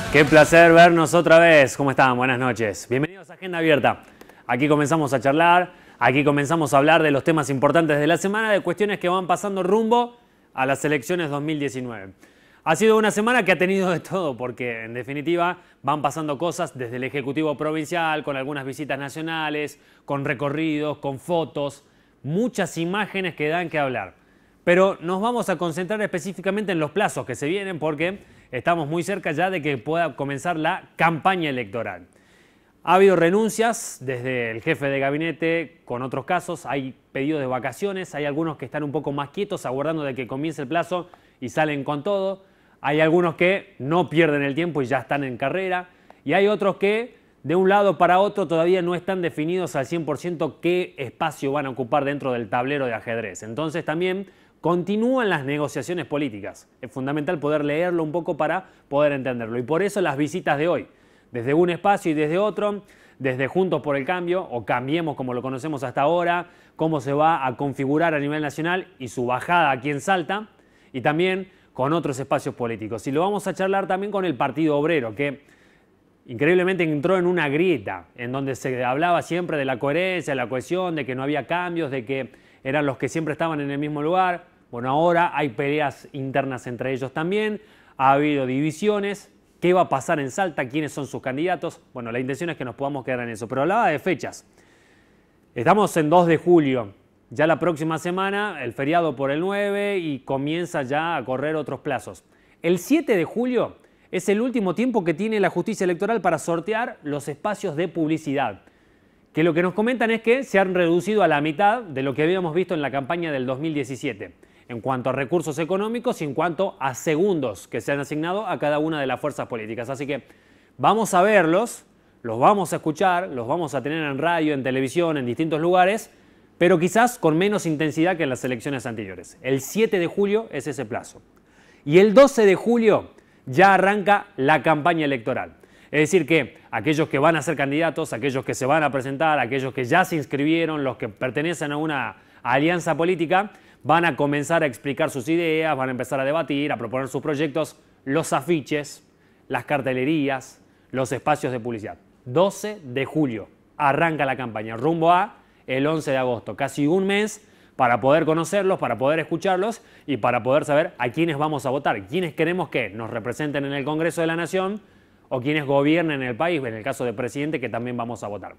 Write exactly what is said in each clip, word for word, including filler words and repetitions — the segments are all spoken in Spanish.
Qué placer vernos otra vez. ¿Cómo están? Buenas noches. Bienvenidos a Agenda Abierta. Aquí comenzamos a charlar, aquí comenzamos a hablar de los temas importantes de la semana, de cuestiones que van pasando rumbo a las elecciones dos mil diecinueve. Ha sido una semana que ha tenido de todo, porque en definitiva van pasando cosas desde el Ejecutivo Provincial, con algunas visitas nacionales, con recorridos, con fotos, muchas imágenes que dan que hablar. Pero nos vamos a concentrar específicamente en los plazos que se vienen, porque estamos muy cerca ya de que pueda comenzar la campaña electoral. Ha habido renuncias desde el jefe de gabinete con otros casos, hay pedidos de vacaciones, hay algunos que están un poco más quietos aguardando de que comience el plazo y salen con todo. Hay algunos que no pierden el tiempo y ya están en carrera. Y hay otros que de un lado para otro todavía no están definidos al cien por ciento qué espacio van a ocupar dentro del tablero de ajedrez. Entonces también continúan las negociaciones políticas. Es fundamental poder leerlo un poco para poder entenderlo. Y por eso las visitas de hoy, desde un espacio y desde otro, desde Juntos por el Cambio, o Cambiemos como lo conocemos hasta ahora, cómo se va a configurar a nivel nacional y su bajada aquí en Salta, y también con otros espacios políticos. Y lo vamos a charlar también con el Partido Obrero, que increíblemente entró en una grieta, en donde se hablaba siempre de la coherencia, de la cohesión, de que no había cambios, de que eran los que siempre estaban en el mismo lugar. Bueno, ahora hay peleas internas entre ellos también, ha habido divisiones. ¿Qué va a pasar en Salta? ¿Quiénes son sus candidatos? Bueno, la intención es que nos podamos quedar en eso. Pero hablaba de fechas. Estamos en dos de julio. Ya la próxima semana, el feriado por el nueve, y comienza ya a correr otros plazos. El siete de julio es el último tiempo que tiene la justicia electoral para sortear los espacios de publicidad. Que lo que nos comentan es que se han reducido a la mitad de lo que habíamos visto en la campaña del dos mil diecisiete. En cuanto a recursos económicos y en cuanto a segundos que se han asignado a cada una de las fuerzas políticas. Así que vamos a verlos, los vamos a escuchar, los vamos a tener en radio, en televisión, en distintos lugares, pero quizás con menos intensidad que en las elecciones anteriores. El siete de julio es ese plazo. Y el doce de julio ya arranca la campaña electoral. Es decir que aquellos que van a ser candidatos, aquellos que se van a presentar, aquellos que ya se inscribieron, los que pertenecen a una alianza política, van a comenzar a explicar sus ideas, van a empezar a debatir, a proponer sus proyectos, los afiches, las cartelerías, los espacios de publicidad. doce de julio arranca la campaña, rumbo a el once de agosto. Casi un mes para poder conocerlos, para poder escucharlos y para poder saber a quiénes vamos a votar, quiénes queremos que nos representen en el Congreso de la Nación o quienes gobiernen el país, en el caso de presidente, que también vamos a votar.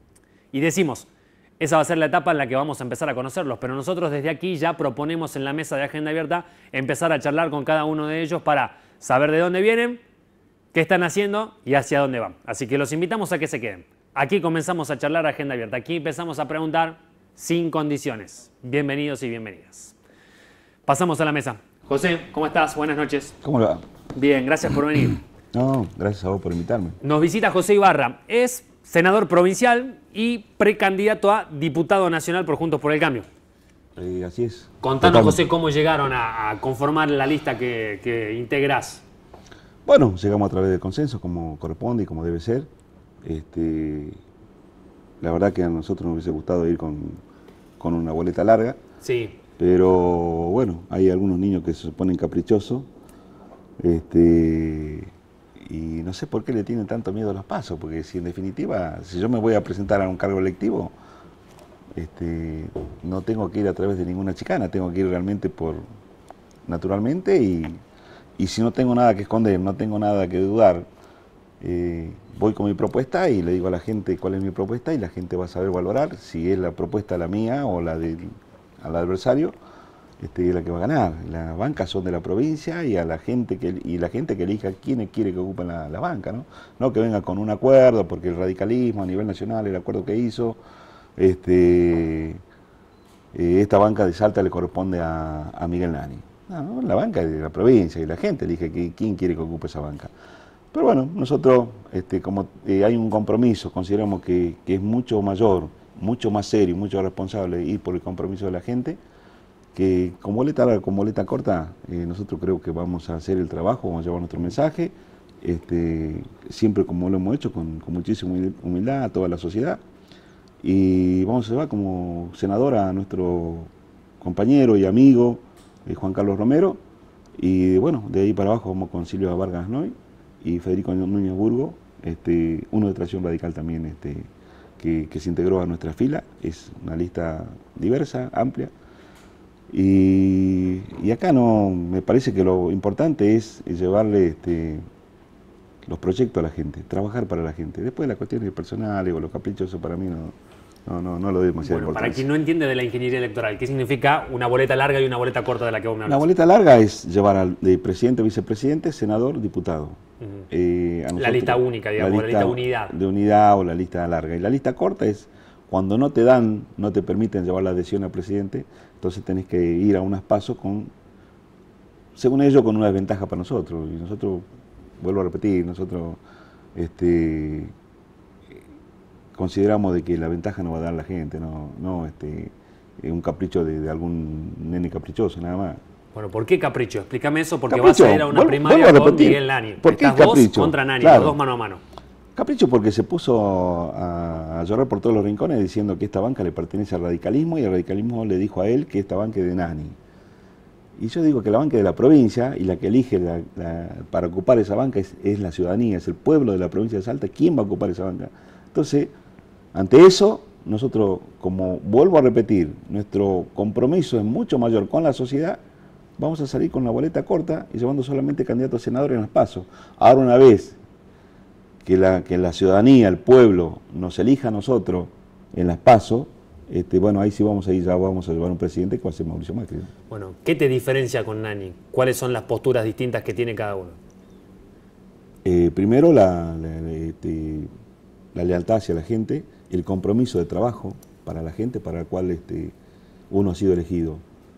Y decimos, esa va a ser la etapa en la que vamos a empezar a conocerlos, pero nosotros desde aquí ya proponemos en la mesa de Agenda Abierta empezar a charlar con cada uno de ellos para saber de dónde vienen, qué están haciendo y hacia dónde van. Así que los invitamos a que se queden. Aquí comenzamos a charlar Agenda Abierta, aquí empezamos a preguntar sin condiciones. Bienvenidos y bienvenidas. Pasamos a la mesa. José, ¿cómo estás? Buenas noches. ¿Cómo le va? Bien, gracias por venir. No, gracias a vos por invitarme. Nos visita José Ibarra, es senador provincial y precandidato a diputado nacional por Juntos por el Cambio. Eh, así es. Contanos, Total. José, cómo llegaron a, a conformar la lista que, que integrás. Bueno, llegamos a través del consenso, como corresponde y como debe ser. Este, la verdad que a nosotros nos hubiese gustado ir con, con una boleta larga. Sí. Pero bueno, hay algunos niños que se ponen caprichosos. Este, y no sé por qué le tienen tanto miedo a los pasos, porque si en definitiva, si yo me voy a presentar a un cargo electivo, este, no tengo que ir a través de ninguna chicana, tengo que ir realmente por naturalmente y, y si no tengo nada que esconder, no tengo nada que dudar, eh, voy con mi propuesta y le digo a la gente cuál es mi propuesta y la gente va a saber valorar si es la propuesta la mía o la del al adversario. Este, es la que va a ganar. Las bancas son de la provincia y a la gente que y la gente que elija quiénes quiere que ocupen la, la banca, ¿no? No que venga con un acuerdo, porque el radicalismo a nivel nacional, el acuerdo que hizo, este, eh, esta banca de Salta le corresponde a, a Miguel Nani. No, no, la banca es de la provincia y la gente elige que, quién quiere que ocupe esa banca. Pero bueno, nosotros, este, como eh, hay un compromiso, consideramos que, que es mucho mayor, mucho más serio, mucho más responsable ir por el compromiso de la gente, que con boleta larga, con boleta corta, eh, nosotros creo que vamos a hacer el trabajo, vamos a llevar nuestro mensaje, este, siempre como lo hemos hecho, con, con muchísima humildad a toda la sociedad, y vamos a llevar como senador a nuestro compañero y amigo, eh, Juan Carlos Romero, y bueno, de ahí para abajo vamos con Silvia Vargas Noy, y Federico Núñez Burgo, este, uno de Tracción Radical también, este, que, que se integró a nuestra fila. Es una lista diversa, amplia. Y, y acá no, me parece que lo importante es llevarle este, los proyectos a la gente, trabajar para la gente. Después las cuestiones personales o los caprichos, eso para mí no, no, no, no lo doy demasiado Bueno, importancia. para quien no entiende de la ingeniería electoral, ¿qué significa una boleta larga y una boleta corta de la que vos me hablas? La boleta larga es llevar al de presidente, vicepresidente, senador, diputado. Uh-huh. eh, a nosotros, la lista única, digamos, la lista, la lista unidad. De unidad o la lista larga. Y la lista corta es cuando no te dan, no te permiten llevar la adhesión al presidente, entonces tenés que ir a unas pasos con, según ellos, con una desventaja para nosotros. Y nosotros, vuelvo a repetir, nosotros este, consideramos de que la ventaja no va a dar la gente, no, no este, un capricho de, de algún nene caprichoso, nada más. Bueno, ¿por qué capricho? Explícame eso, porque Capricho, vas a ir a una vuelvo, primaria vuelvo a con repetir. Miguel Nani. ¿Por qué Estás capricho? vos contra Nani, Claro. los dos mano a mano. Capricho porque se puso a, a llorar por todos los rincones diciendo que esta banca le pertenece al radicalismo y el radicalismo le dijo a él que esta banca es de Nani. Y yo digo que la banca es de la provincia y la que elige la, la, para ocupar esa banca es, es la ciudadanía, es el pueblo de la provincia de Salta. ¿Quién va a ocupar esa banca? Entonces, ante eso, nosotros, como vuelvo a repetir, nuestro compromiso es mucho mayor con la sociedad. Vamos a salir con la boleta corta y llevando solamente candidatos a senadores en los pasos. Ahora, una vez que la, que la ciudadanía, el pueblo, nos elija a nosotros en las pasos, este, bueno, ahí sí vamos a ir, ya vamos a llevar un presidente que va a ser Mauricio Macri. Bueno, ¿qué te diferencia con Nani? ¿Cuáles son las posturas distintas que tiene cada uno? Eh, primero, la, la, este, la lealtad hacia la gente, el compromiso de trabajo para la gente para el cual este, uno ha sido elegido.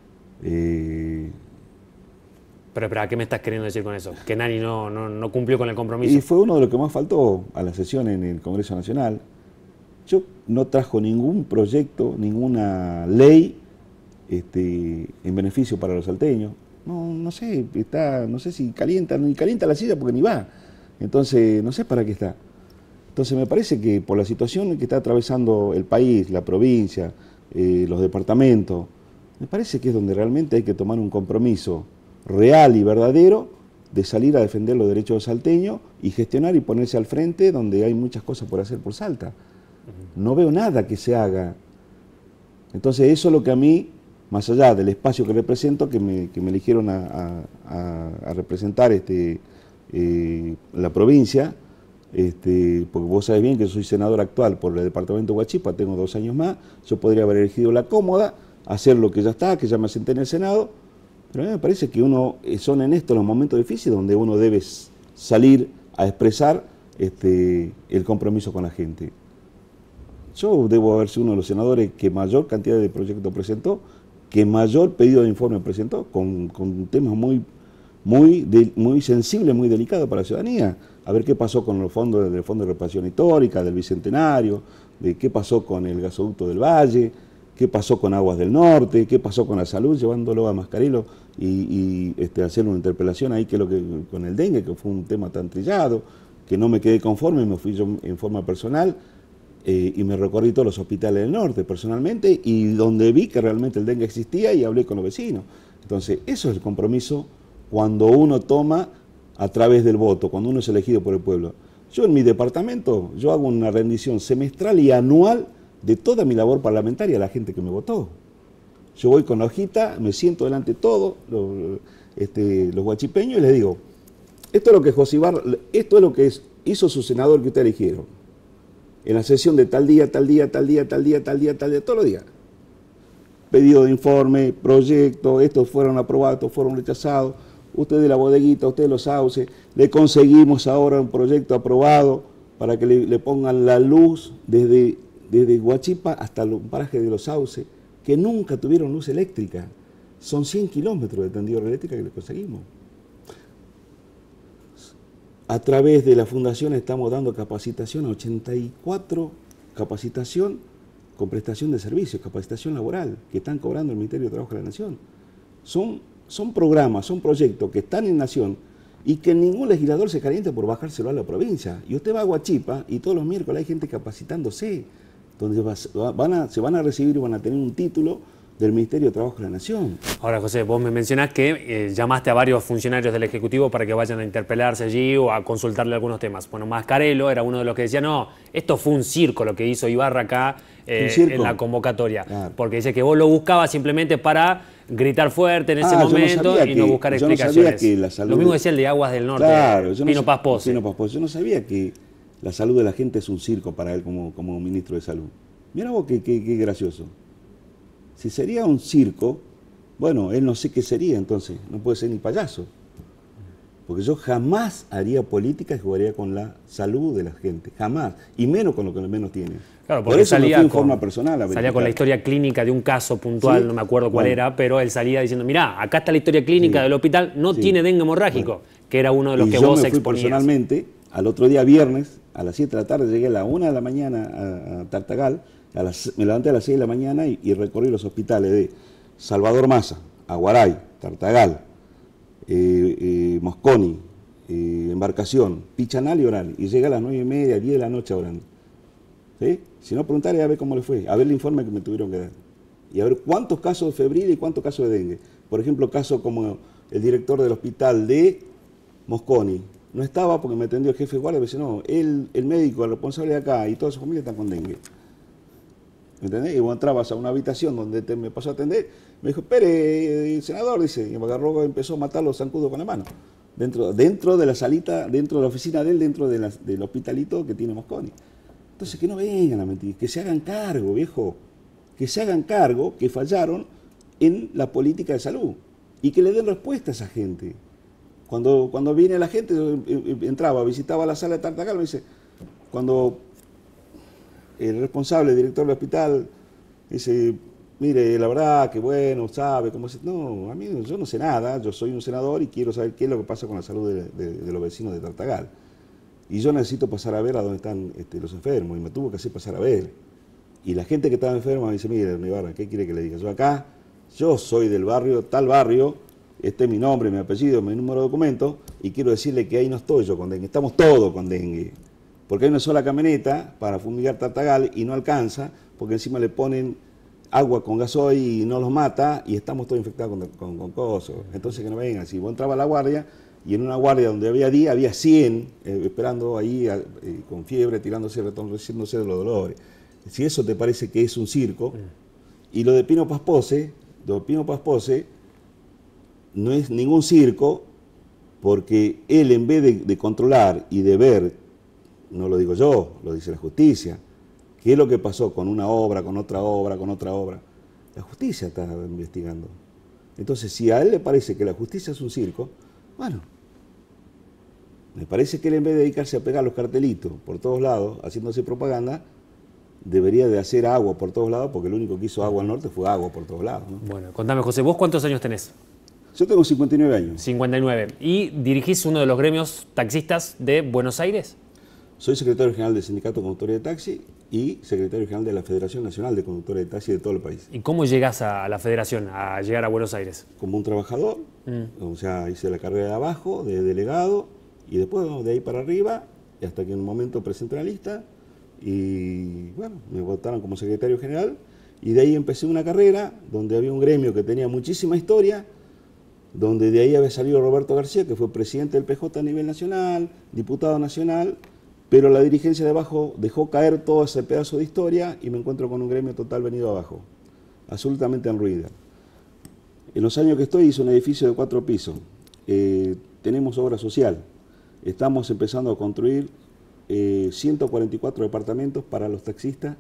Eh, Pero espera, ¿qué me estás queriendo decir con eso? ¿Que Nani no, no, no cumplió con el compromiso? Y fue uno de los que más faltó a la sesión en el Congreso Nacional. Yo no trajo ningún proyecto, ninguna ley este, en beneficio para los salteños. No, no sé, está, no sé si calienta, ni calienta la silla porque ni va. Entonces, no sé para qué está. Entonces me parece que por la situación que está atravesando el país, la provincia, eh, los departamentos, me parece que es donde realmente hay que tomar un compromiso real y verdadero de salir a defender los derechos de los salteños y gestionar y ponerse al frente donde hay muchas cosas por hacer por Salta. No veo nada que se haga. Entonces eso es lo que a mí, más allá del espacio que represento, que me, que me eligieron a, a, a representar este, eh, la provincia, este, porque vos sabés bien que soy senador actual por el departamento de Huachipa, tengo dos años más, yo podría haber elegido la cómoda, hacer lo que ya está, que ya me senté en el Senado, pero a mí me parece que uno, son en estos los momentos difíciles donde uno debe salir a expresar este, el compromiso con la gente. Yo debo haber sido uno de los senadores que mayor cantidad de proyectos presentó, que mayor pedido de informe presentó, con, con temas muy, muy, de, muy sensibles, muy delicados para la ciudadanía. A ver qué pasó con los fondos del Fondo de Reparación Histórica, del Bicentenario, de qué pasó con el gasoducto del Valle, qué pasó con Aguas del Norte, qué pasó con la salud, llevándolo a Mascarelo y, y este, hacer una interpelación ahí que lo que con el dengue, que fue un tema tan trillado, que no me quedé conforme, me fui yo en forma personal eh, y me recorrí todos los hospitales del norte personalmente y donde vi que realmente el dengue existía y hablé con los vecinos. Entonces, eso es el compromiso cuando uno toma a través del voto, cuando uno es elegido por el pueblo. Yo en mi departamento, yo hago una rendición semestral y anual de toda mi labor parlamentaria a la gente que me votó. Yo voy con la hojita, me siento delante de todos los, este, los huachipeños y les digo, esto es lo que Josibar, esto es lo que es, hizo su senador que ustedes eligieron. En la sesión de tal día, tal día, tal día, tal día, tal día, tal día, todos los días. Pedido de informe, proyecto, estos fueron aprobados, estos fueron rechazados, ustedes la bodeguita, ustedes los sauces, le conseguimos ahora un proyecto aprobado para que le, le pongan la luz desde, desde Huachipa hasta el paraje de los sauces, que nunca tuvieron luz eléctrica. Son cien kilómetros de tendido eléctrica que le conseguimos. A través de la fundación estamos dando capacitación a ochenta y cuatro, capacitación con prestación de servicios, capacitación laboral, que están cobrando el Ministerio de Trabajo de la Nación. Son, son programas, son proyectos que están en Nación y que ningún legislador se calienta por bajárselo a la provincia. Y usted va a Huachipa y todos los miércoles hay gente capacitándose, donde va, van a, se van a recibir y van a tener un título del Ministerio de Trabajo de la Nación. Ahora, José, vos me mencionás que eh, llamaste a varios funcionarios del Ejecutivo para que vayan a interpelarse allí o a consultarle algunos temas. Bueno, Mascarello era uno de los que decía, no, esto fue un circo lo que hizo Ibarra acá eh, en la convocatoria. Claro. Porque dice que vos lo buscabas simplemente para gritar fuerte en ese ah, momento no y que, no buscar explicaciones. No que la salud lo mismo decía el de Aguas del Norte, claro, yo Pino no, Paz Posse. Pino Paz Posse. Yo no sabía que la salud de la gente es un circo para él como, como ministro de Salud. Mira vos qué, qué, qué gracioso. Si sería un circo, bueno, él no sé qué sería entonces, no puede ser ni payaso. Porque yo jamás haría política y jugaría con la salud de la gente, jamás, y menos con lo que menos tiene. Claro, porque por eso salía, no fui en con, forma personal a salía con la historia clínica de un caso puntual, sí, no me acuerdo cuál bueno. era, pero él salía diciendo, mirá, acá está la historia clínica sí, del hospital, no sí, tiene dengue hemorrágico, bueno. que era uno de los y que yo vos me fui exponías. Personalmente, al otro día viernes, a las siete de la tarde, llegué a la una de la mañana a, a Tartagal, a las, me levanté a las seis de la mañana y, y recorrí los hospitales de Salvador Massa, Aguaray, Tartagal, eh, eh, Mosconi, eh, Embarcación, Pichanal y Oral. Y llegué a las nueve y media, diez de la noche orando. ¿Sí? Si no, preguntaré a ver cómo le fue, a ver el informe que me tuvieron que dar. Y a ver cuántos casos de febril y cuántos casos de dengue. Por ejemplo, casos como el director del hospital de Mosconi. No estaba porque me atendió el jefe de guardia y me dice, no, él, el médico, el responsable de acá y toda su familia están con dengue. ¿Me entendés? Y vos entrabas a una habitación donde te, me pasó a atender, me dijo, espere, el senador, dice, y me agarró, empezó a matar los zancudos con la mano. Dentro, dentro de la salita, dentro de la oficina de él, dentro de la, del hospitalito que tiene Mosconi. Entonces, que no vengan a mentir, que se hagan cargo, viejo, que se hagan cargo que fallaron en la política de salud y que le den respuesta a esa gente. Cuando, cuando viene la gente, entraba, visitaba la sala de Tartagal, me dice, cuando el responsable, el director del hospital, dice, mire, la verdad que bueno, sabe cómo se... No, a mí yo no sé nada, yo soy un senador y quiero saber qué es lo que pasa con la salud de, de, de los vecinos de Tartagal. Y yo necesito pasar a ver a dónde están este, los enfermos, y me tuvo que hacer pasar a ver. Y la gente que estaba enferma me dice, mire, Ibarra, ¿qué quiere que le diga? Yo acá, yo soy del barrio, tal barrio, este es mi nombre, mi apellido, mi número de documento, y quiero decirle que ahí no estoy yo con dengue, estamos todos con dengue. Porque hay una sola camioneta para fumigar Tartagal y no alcanza, porque encima le ponen agua con gasoil y no los mata, y estamos todos infectados con, con, con cosas. Entonces que no vengan, si vos entrabas a la guardia, y en una guardia donde había diez, había cien eh, esperando ahí eh, con fiebre, tirándose, retorciéndose de los dolores. Si eso te parece que es un circo, y lo de Pino Paz Posse, lo de Pino Paz Posse no es ningún circo, porque él en vez de, de controlar y de ver, no lo digo yo, lo dice la justicia, qué es lo que pasó con una obra, con otra obra, con otra obra, la justicia está investigando. Entonces, si a él le parece que la justicia es un circo, bueno, me parece que él en vez de dedicarse a pegar los cartelitos por todos lados, haciéndose propaganda, debería de hacer agua por todos lados, porque el único que hizo agua al norte fue agua por todos lados, ¿no? Bueno, contame, José, ¿vos cuántos años tenés? Yo tengo cincuenta y nueve años. cincuenta y nueve. ¿Y dirigís uno de los gremios taxistas de Buenos Aires? Soy secretario general del Sindicato de Conductores de Taxi y secretario general de la Federación Nacional de Conductores de Taxi de todo el país. ¿Y cómo llegás a la federación, a llegar a Buenos Aires? Como un trabajador, mm. o sea, hice la carrera de abajo, de delegado, y después de ahí para arriba, y hasta que en un momento presenté la lista, y bueno, me votaron como secretario general, y de ahí empecé una carrera donde había un gremio que tenía muchísima historia, donde de ahí había salido Roberto García, que fue presidente del P J a nivel nacional, diputado nacional, pero la dirigencia de abajo dejó caer todo ese pedazo de historia y me encuentro con un gremio total venido abajo, absolutamente en ruina. En los años que estoy hice un edificio de cuatro pisos, eh, tenemos obra social, estamos empezando a construir eh, ciento cuarenta y cuatro departamentos para los taxistas,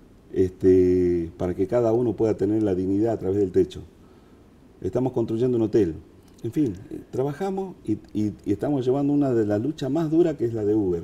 este, para que cada uno pueda tener la dignidad a través del techo. Estamos construyendo un hotel. En fin, trabajamos y, y, y estamos llevando una de las luchas más duras, que es la de Uber.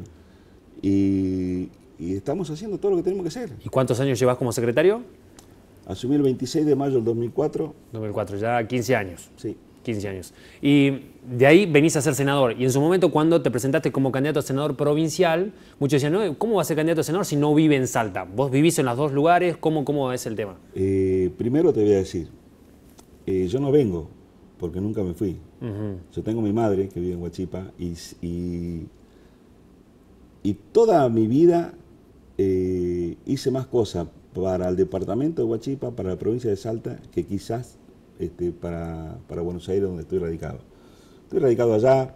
Y, y estamos haciendo todo lo que tenemos que hacer. ¿Y cuántos años llevas como secretario? Asumí el veintiséis de mayo del dos mil cuatro. dos mil cuatro, ya quince años. Sí. quince años. Y de ahí venís a ser senador. Y en su momento, cuando te presentaste como candidato a senador provincial, muchos decían, no, ¿cómo va a ser candidato a senador si no vive en Salta? ¿Vos vivís en los dos lugares? ¿Cómo, cómo es el tema? Eh, primero te voy a decir, eh, yo no vengo porque nunca me fui. Uh-huh. Yo tengo mi madre que vive en Huachipa y, y, y toda mi vida eh, hice más cosas para el departamento de Huachipa, para la provincia de Salta, que quizás este, para, para Buenos Aires, donde estoy radicado. Estoy radicado allá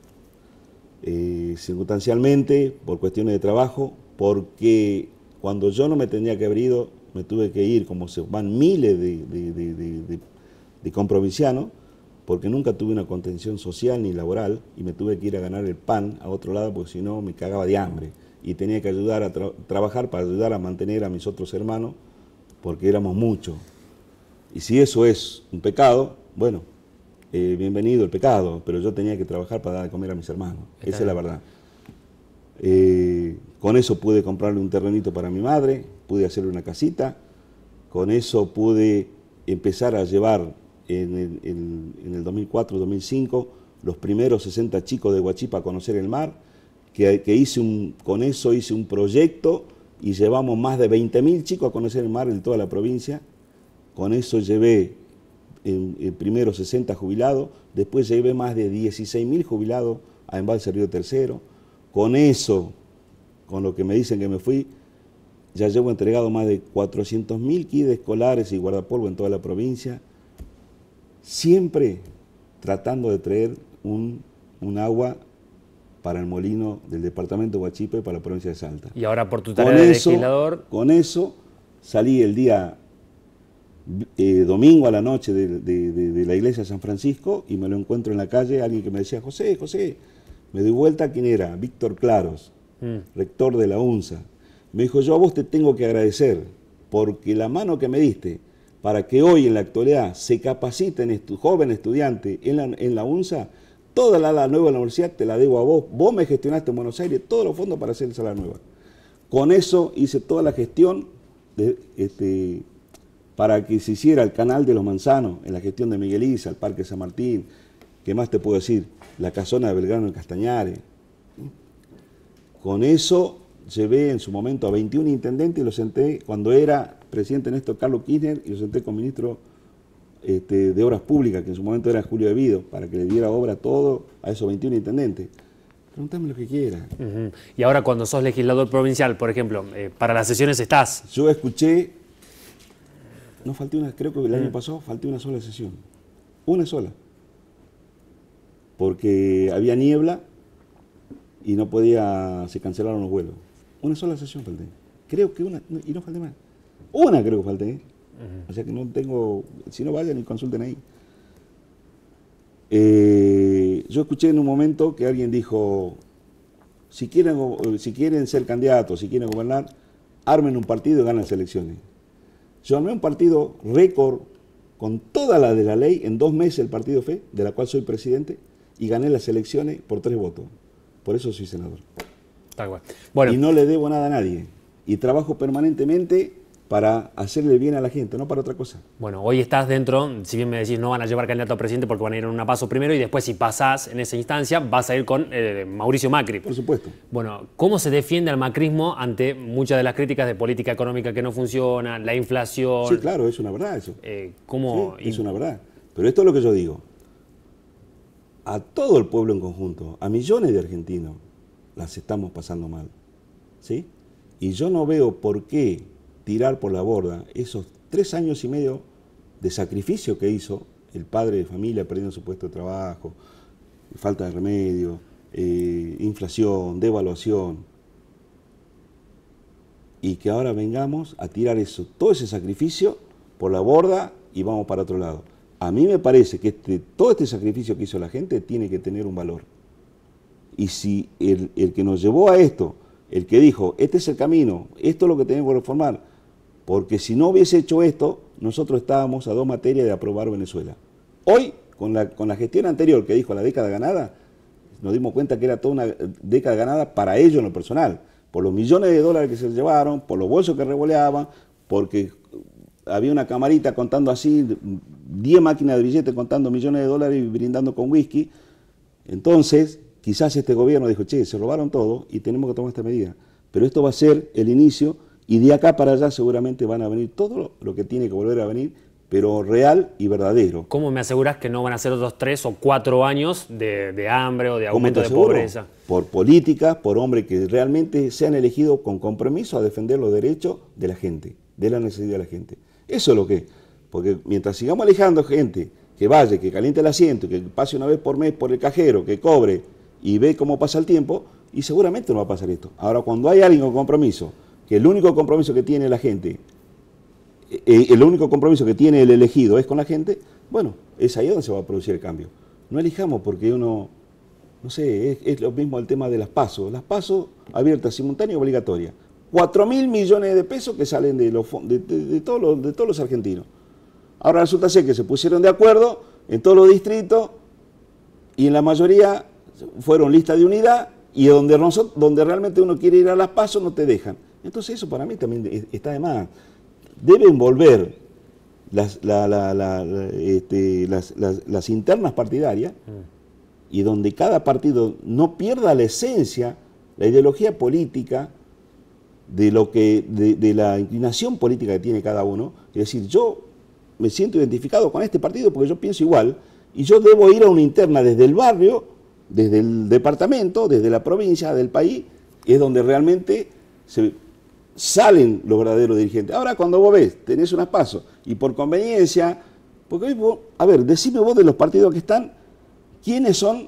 eh, circunstancialmente, por cuestiones de trabajo, porque cuando yo no me tenía que haber ido, me tuve que ir, como se van miles de, de, de, de, de, de comprovincianos, porque nunca tuve una contención social ni laboral, y me tuve que ir a ganar el pan a otro lado, porque si no me cagaba de hambre. Y tenía que ayudar a tra trabajar para ayudar a mantener a mis otros hermanos, porque éramos muchos. Y si eso es un pecado, bueno, eh, bienvenido el pecado, pero yo tenía que trabajar para dar de comer a mis hermanos. Esa es la verdad. Eh, con eso pude comprarle un terrenito para mi madre, pude hacerle una casita, con eso pude empezar a llevar en el, en, en el dos mil cuatro, dos mil cinco los primeros sesenta chicos de Huachipa a conocer el mar, que, que hice un, con eso hice un proyecto y llevamos más de veinte mil chicos a conocer el mar en toda la provincia. Con eso llevé en, en primero sesenta jubilados, después llevé más de dieciséis mil jubilados a Embalse Río Tercero. Con eso, con lo que me dicen que me fui, ya llevo entregado más de cuatrocientos mil kits escolares y guardapolvo en toda la provincia, siempre tratando de traer un, un agua para el molino del departamento de Huachipa y para la provincia de Salta. Y ahora por tu tarea de legislador... Con eso salí el día eh, domingo a la noche de, de, de, de la iglesia de San Francisco y me lo encuentro en la calle, alguien que me decía, José, José, me doy vuelta, ¿quién era? Víctor Claros, mm. rector de la UNSA. Me dijo, yo a vos te tengo que agradecer, porque la mano que me diste para que hoy en la actualidad se capaciten estu jóvenes estudiantes en la, en la UNSA, toda la ala nueva de la universidad te la debo a vos. Vos me gestionaste en Buenos Aires todos los fondos para hacer esa ala nueva. Con eso hice toda la gestión de, este, para que se hiciera el canal de los Manzanos, en la gestión de Miguel Isa, el Parque San Martín. ¿Qué más te puedo decir? La casona de Belgrano en Castañares. Con eso llevé en su momento a veintiún intendentes y los senté cuando era presidente Néstor Carlos Kirchner y los senté con ministro este, de Obras Públicas, que en su momento era Julio Devido, para que le diera obra a todo a esos veintiún intendentes. Pregúntame lo que quiera. Uh-huh. Y ahora cuando sos legislador provincial, por ejemplo, eh, para las sesiones estás. Yo escuché, no falté una, creo que el año uh-huh. pasado falté una sola sesión. Una sola. Porque había niebla y no podía, se cancelaron los vuelos. Una sola sesión falté. Creo que una, y no falté más. Una creo que falté. ¿eh? Uh-huh. O sea que no tengo, si no vayan y consulten ahí. Eh, yo escuché en un momento que alguien dijo, si quieren, si quieren ser candidatos, si quieren gobernar, armen un partido y ganen las elecciones. Yo armé un partido récord con toda la de la ley, en dos meses el partido F E, de la cual soy presidente, y gané las elecciones por tres votos. Por eso soy senador. Tal cual. Bueno. Y no le debo nada a nadie. Y trabajo permanentemente para hacerle bien a la gente, no para otra cosa. Bueno, hoy estás dentro, si bien me decís no van a llevar candidato a presidente porque van a ir en una paso primero y después si pasás en esa instancia vas a ir con eh, Mauricio Macri. Por supuesto. Bueno, ¿cómo se defiende al macrismo ante muchas de las críticas de política económica que no funciona, la inflación? Sí, claro, es una verdad eso. Eh, ¿cómo? Sí, es una verdad. Pero esto es lo que yo digo. A todo el pueblo en conjunto, a millones de argentinos, las estamos pasando mal. ¿Sí? Y yo no veo por qué tirar por la borda esos tres años y medio de sacrificio que hizo el padre de familia perdiendo su puesto de trabajo, falta de remedio, eh, inflación, devaluación, y que ahora vengamos a tirar eso, todo ese sacrificio por la borda y vamos para otro lado. A mí me parece que este, todo este sacrificio que hizo la gente tiene que tener un valor. Y si el, el que nos llevó a esto, el que dijo, este es el camino, esto es lo que tenemos que reformar, porque si no hubiese hecho esto, nosotros estábamos a dos materias de aprobar Venezuela. Hoy, con la, con la gestión anterior que dijo la década ganada, nos dimos cuenta que era toda una década ganada para ellos en lo personal, por los millones de dólares que se llevaron, por los bolsos que revoleaban, porque había una camarita contando así, diez máquinas de billetes contando millones de dólares y brindando con whisky. Entonces, quizás este gobierno dijo, che, se robaron todo y tenemos que tomar esta medida. Pero esto va a ser el inicio y de acá para allá seguramente van a venir todo lo, lo que tiene que volver a venir, pero real y verdadero. ¿Cómo me aseguras que no van a ser otros tres o cuatro años de, de hambre o de aumento de pobreza? Por políticas, por hombres que realmente sean elegidos con compromiso a defender los derechos de la gente. de la necesidad de la gente. Eso es lo que es. Porque mientras sigamos alejando gente que vaya, que caliente el asiento, que pase una vez por mes por el cajero, que cobre y ve cómo pasa el tiempo, y seguramente no va a pasar esto. Ahora, cuando hay alguien con compromiso, que el único compromiso que tiene la gente, eh, el único compromiso que tiene el elegido es con la gente, bueno, es ahí donde se va a producir el cambio. No elijamos porque uno, no sé, es, es lo mismo el tema de las PASO. Las PASO abiertas, simultáneas y obligatorias. Cuatro mil millones de pesos que salen de, los, de, de, de, todos los, de todos los argentinos. Ahora resulta ser que se pusieron de acuerdo en todos los distritos y en la mayoría fueron listas de unidad y donde, nosotros, donde realmente uno quiere ir a las PASO no te dejan. Entonces eso para mí también está de más. Deben volver las, la, la, la, este, las, las, las internas partidarias mm. y donde cada partido no pierda la esencia, la ideología política, de, lo que, de, de la inclinación política que tiene cada uno. Es decir, yo me siento identificado con este partido porque yo pienso igual y yo debo ir a una interna desde el barrio, desde el departamento, desde la provincia, del país, es donde realmente se salen los verdaderos dirigentes. Ahora cuando vos ves, tenés unas pasos y por conveniencia, porque hoy vos, a ver, decime vos de los partidos que están, ¿quiénes son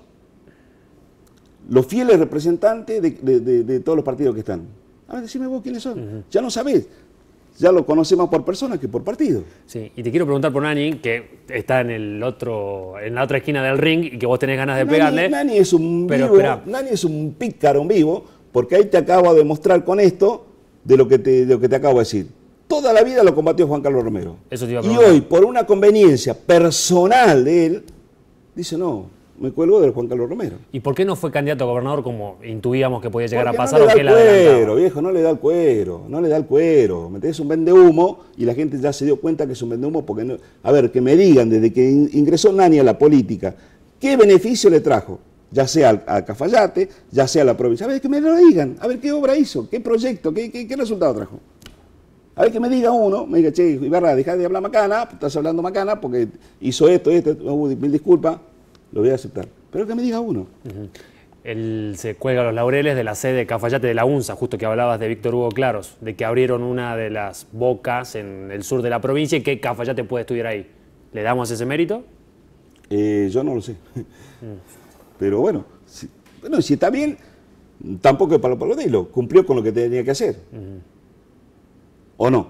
los fieles representantes de, de, de, de todos los partidos que están? A ver, decime vos quiénes son. Uh-huh. Ya no sabés. Ya lo conocemos por personas que por partido. Sí, y te quiero preguntar por Nani, que está en el otro, en la otra esquina del ring y que vos tenés ganas de Nani, pegarle. Nani es un pero, vivo, Nani es un pícaro en vivo, porque ahí te acabo de mostrar con esto de lo que te, de lo que te acabo de decir. Toda la vida lo combatió Juan Carlos Romero. Eso te iba a y hoy, por una conveniencia personal de él, dice no, me cuelgo del Juan Carlos Romero. ¿Y por qué no fue candidato a gobernador como intuíamos que podía llegar Porque a pasar? No le da o que el la cuero, adelantaba? viejo, no le da el cuero, no le da el cuero. ¿Me entendés? Es un vendehumo y la gente ya se dio cuenta que es un vendehumo porque, no, a ver, que me digan desde que ingresó Nani a la política, ¿qué beneficio le trajo? Ya sea al, a Cafayate, ya sea a la provincia. A ver, que me lo digan, a ver qué obra hizo, qué proyecto, qué, qué, qué resultado trajo. A ver que me diga uno, me diga, che, Ibarra, dejá de hablar macana, estás hablando macana porque hizo esto, esto, oh, mil disculpas, lo voy a aceptar. Pero que me diga uno. Uh-huh. Él se cuelga los laureles de la sede Cafayate de la UNSA, justo que hablabas de Víctor Hugo Claros, de que abrieron una de las bocas en el sur de la provincia y que Cafayate puede estudiar ahí. ¿Le damos ese mérito? Eh, yo no lo sé. Mm. Pero bueno si, bueno, si está bien, tampoco es para aplaudirlo. Cumplió con lo que tenía que hacer. Uh-huh. ¿O no?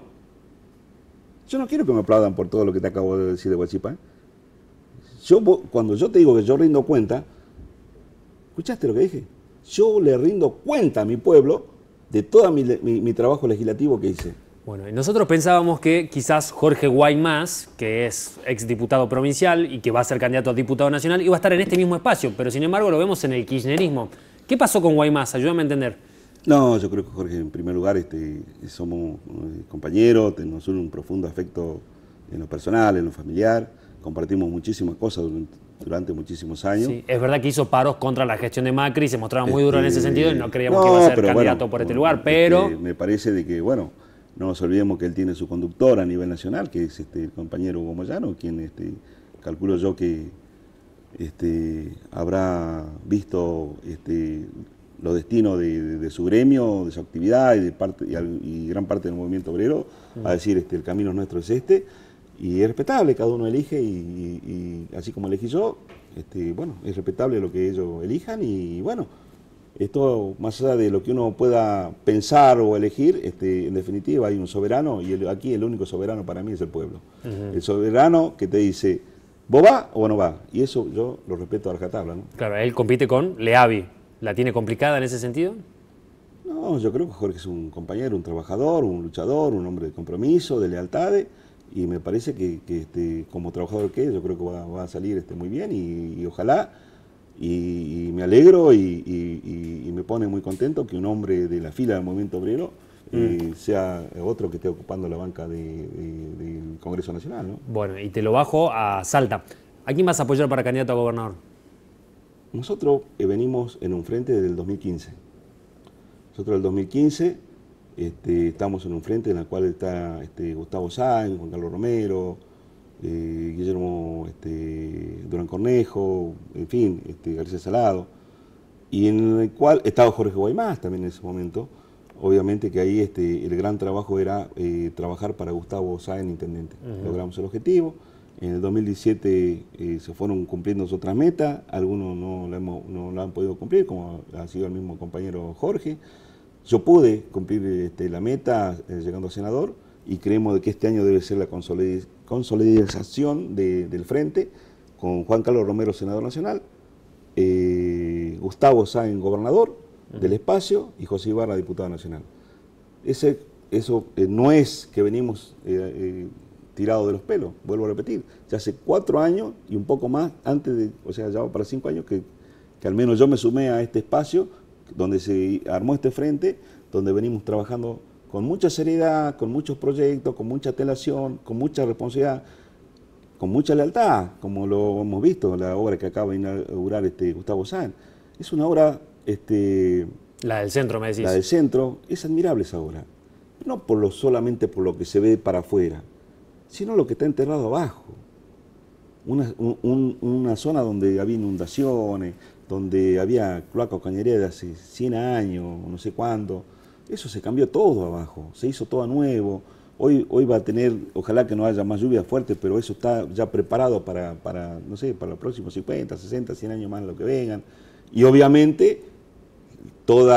Yo no quiero que me aplaudan por todo lo que te acabo de decir de Huachipa. Yo, cuando yo te digo que yo rindo cuenta, ¿escuchaste lo que dije? Yo le rindo cuenta a mi pueblo de todo mi, mi, mi trabajo legislativo que hice. Bueno, y nosotros pensábamos que quizás Jorge Guaymás, que es exdiputado provincial y que va a ser candidato a diputado nacional, iba a estar en este mismo espacio, pero sin embargo lo vemos en el kirchnerismo. ¿Qué pasó con Guaymás? Ayúdame a entender. No, yo creo que Jorge, en primer lugar, este, somos compañeros, nos une un profundo afecto en lo personal, en lo familiar. Compartimos muchísimas cosas durante, durante muchísimos años. Sí, es verdad que hizo paros contra la gestión de Macri, se mostraba muy duro este, en ese sentido y no creíamos no, que iba a ser candidato bueno, por este lugar, pero... Este, me parece de que, bueno, no nos olvidemos que él tiene su conductor a nivel nacional, que es este, el compañero Hugo Moyano, quien este, calculo yo que este, habrá visto este, los destinos de, de, de su gremio, de su actividad y, de parte, y, y gran parte del movimiento obrero, mm. a decir, este, el camino nuestro es este. Y es respetable, cada uno elige y, y, y así como elegí yo, este, bueno, es respetable lo que ellos elijan y bueno, esto más allá de lo que uno pueda pensar o elegir, este, en definitiva hay un soberano y el, aquí el único soberano para mí es el pueblo. Uh-huh. El soberano que te dice, ¿vos va o no va? Y eso yo lo respeto a rajatabla, ¿no? Claro, él compite con Leavi, ¿la tiene complicada en ese sentido? No, yo creo que Jorge es un compañero, un trabajador, un luchador, un hombre de compromiso, de lealtades. Y me parece que, que este, como trabajador que es, yo creo que va, va a salir este, muy bien y, y ojalá, y, y me alegro y, y, y me pone muy contento que un hombre de la fila del movimiento obrero eh, mm. sea otro que esté ocupando la banca de, de, del Congreso Nacional, ¿no? Bueno, y te lo bajo a Salta. ¿A quién vas a apoyar para candidato a gobernador? Nosotros eh, venimos en un frente desde el dos mil quince. Nosotros en el dos mil quince... Este, estamos en un frente en el cual está este, Gustavo Sáenz, Juan Carlos Romero, eh, Guillermo este, Durán Cornejo, en fin, este, García Salado, y en el cual estaba Jorge Guaymás también en ese momento, obviamente que ahí este, el gran trabajo era eh, trabajar para Gustavo Sáenz, intendente. Uh-huh. Logramos el objetivo. En el dos mil diecisiete eh, se fueron cumpliendo otras metas, algunos no la, hemos, no la han podido cumplir, como ha sido el mismo compañero Jorge. Yo pude cumplir este, la meta eh, llegando a senador y creemos de que este año debe ser la consolid consolidación de, del frente con Juan Carlos Romero, senador nacional, eh, Gustavo Sáenz, gobernador uh-huh. del espacio, y José Ibarra, diputado nacional. Ese, eso eh, no es que venimos eh, eh, tirado de los pelos, vuelvo a repetir, ya hace cuatro años y un poco más antes de, o sea, ya va para cinco años que, que al menos yo me sumé a este espacio donde se armó este frente, donde venimos trabajando con mucha seriedad, con muchos proyectos, con mucha antelación, con mucha responsabilidad, con mucha lealtad, como lo hemos visto, la obra que acaba de inaugurar este Gustavo Sáenz. Es una obra... Este, la del centro, me decís. La del centro, es admirable esa obra, no por lo, solamente por lo que se ve para afuera, sino lo que está enterrado abajo. Una, un, una zona donde había inundaciones, donde había cloaca o cañería de hace cien años, no sé cuánto. Eso se cambió todo abajo, se hizo todo nuevo. Hoy, hoy va a tener, ojalá que no haya más lluvia fuerte, pero eso está ya preparado para, para, no sé, para los próximos cincuenta, sesenta, cien años más lo que vengan. Y obviamente, todo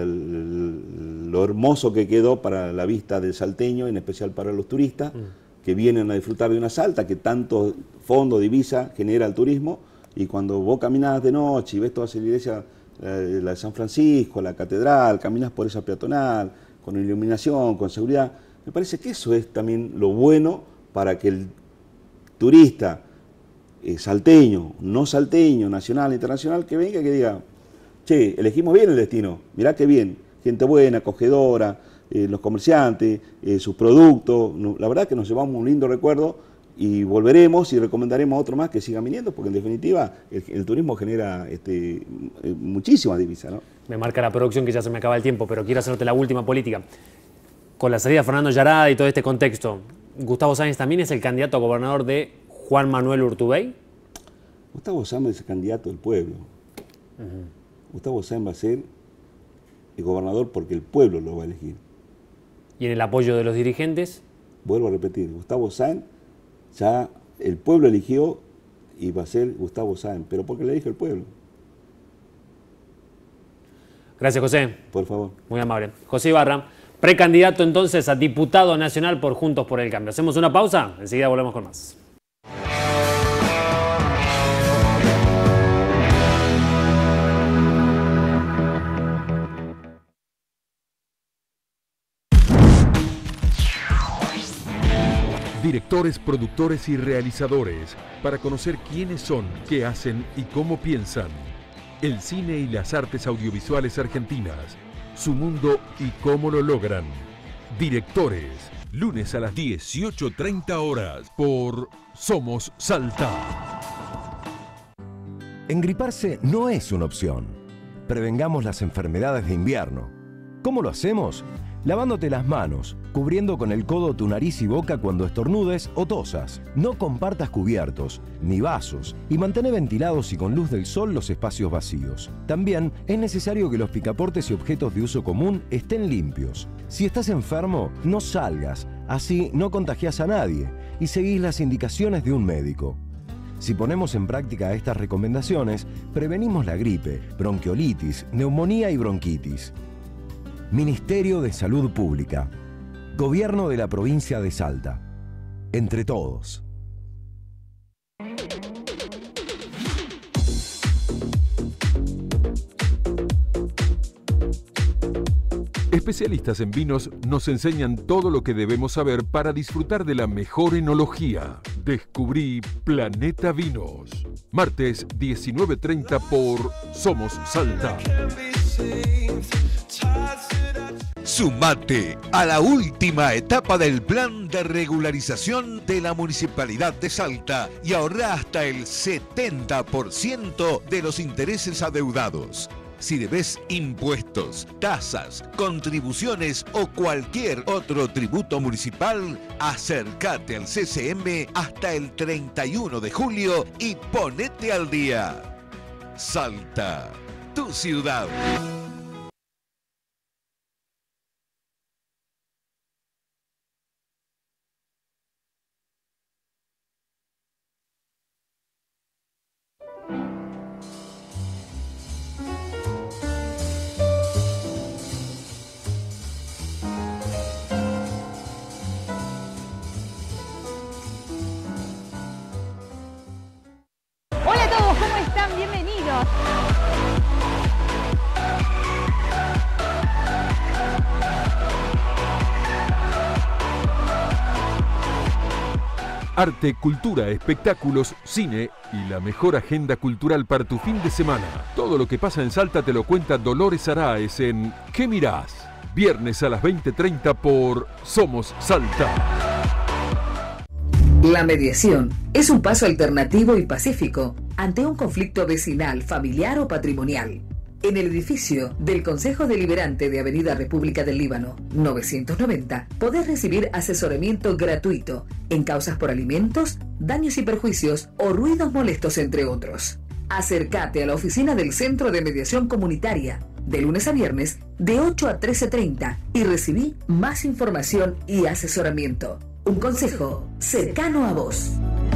lo hermoso que quedó para la vista del salteño, en especial para los turistas, mm. que vienen a disfrutar de una Salta que tanto fondo, divisa genera el turismo, y cuando vos caminás de noche y ves toda esa iglesia, eh, la de San Francisco, la catedral, caminas por esa peatonal, con iluminación, con seguridad, me parece que eso es también lo bueno para que el turista eh, salteño, no salteño, nacional, internacional, que venga y que diga, che, elegimos bien el destino, mirá qué bien, gente buena, acogedora, Eh, los comerciantes, eh, sus productos, no, la verdad que nos llevamos un lindo recuerdo y volveremos y recomendaremos a otro más que sigan viniendo, porque en definitiva el, el turismo genera este, eh, muchísimas divisas, ¿no? Me marca la producción que ya se me acaba el tiempo, pero quiero hacerte la última política. Con la salida de Fernando Yarada y todo este contexto, ¿Gustavo Sáenz también es el candidato a gobernador de Juan Manuel Urtubey? Gustavo Sáenz es el candidato del pueblo. Uh-huh. Gustavo Sáenz va a ser el gobernador porque el pueblo lo va a elegir. ¿Y en el apoyo de los dirigentes? Vuelvo a repetir, Gustavo Sáenz, ya el pueblo eligió y va a ser Gustavo Sáenz, pero porque le eligió el pueblo. Gracias, José. Por favor. Muy amable. José Ibarra, precandidato entonces a diputado nacional por Juntos por el Cambio. Hacemos una pausa, enseguida volvemos con más. Directores, productores y realizadores, para conocer quiénes son, qué hacen y cómo piensan. El cine y las artes audiovisuales argentinas, su mundo y cómo lo logran. Directores, lunes a las dieciocho treinta horas por Somos Salta. Engriparse no es una opción. Prevengamos las enfermedades de invierno. ¿Cómo lo hacemos? Lavándote las manos, cubriendo con el codo tu nariz y boca cuando estornudes o tosas. No compartas cubiertos ni vasos y mantén ventilados y con luz del sol los espacios vacíos. También es necesario que los picaportes y objetos de uso común estén limpios. Si estás enfermo, no salgas, así no contagias a nadie y seguís las indicaciones de un médico. Si ponemos en práctica estas recomendaciones, prevenimos la gripe, bronquiolitis, neumonía y bronquitis. Ministerio de Salud Pública. Gobierno de la provincia de Salta. Entre todos. Especialistas en vinos nos enseñan todo lo que debemos saber para disfrutar de la mejor enología. Descubrí Planeta Vinos. Martes diecinueve treinta por Somos Salta. Sumate a la última etapa del plan de regularización de la Municipalidad de Salta y ahorra hasta el setenta por ciento de los intereses adeudados. Si debes impuestos, tasas, contribuciones o cualquier otro tributo municipal, acércate al C C M hasta el treinta y uno de julio y ponete al día. Salta, tu ciudad. arte, cultura, espectáculos, cine y la mejor agenda cultural para tu fin de semana. Todo lo que pasa en Salta te lo cuenta Dolores Araez en ¿Qué mirás? Viernes a las veinte treinta por Somos Salta. La mediación es un paso alternativo y pacífico ante un conflicto vecinal, familiar o patrimonial. En el edificio del Consejo Deliberante de Avenida República del Líbano, novecientos noventa, podés recibir asesoramiento gratuito en causas por alimentos, daños y perjuicios o ruidos molestos, entre otros. Acércate a la oficina del Centro de Mediación Comunitaria de lunes a viernes de ocho a trece treinta y recibí más información y asesoramiento. Un consejo cercano a vos.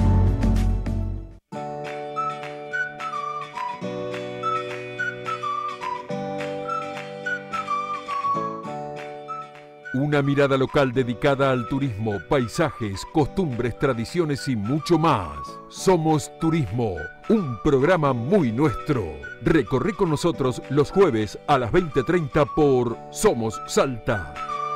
Una mirada local dedicada al turismo, paisajes, costumbres, tradiciones y mucho más. Somos Turismo, un programa muy nuestro. Recorre con nosotros los jueves a las veinte treinta por Somos Salta.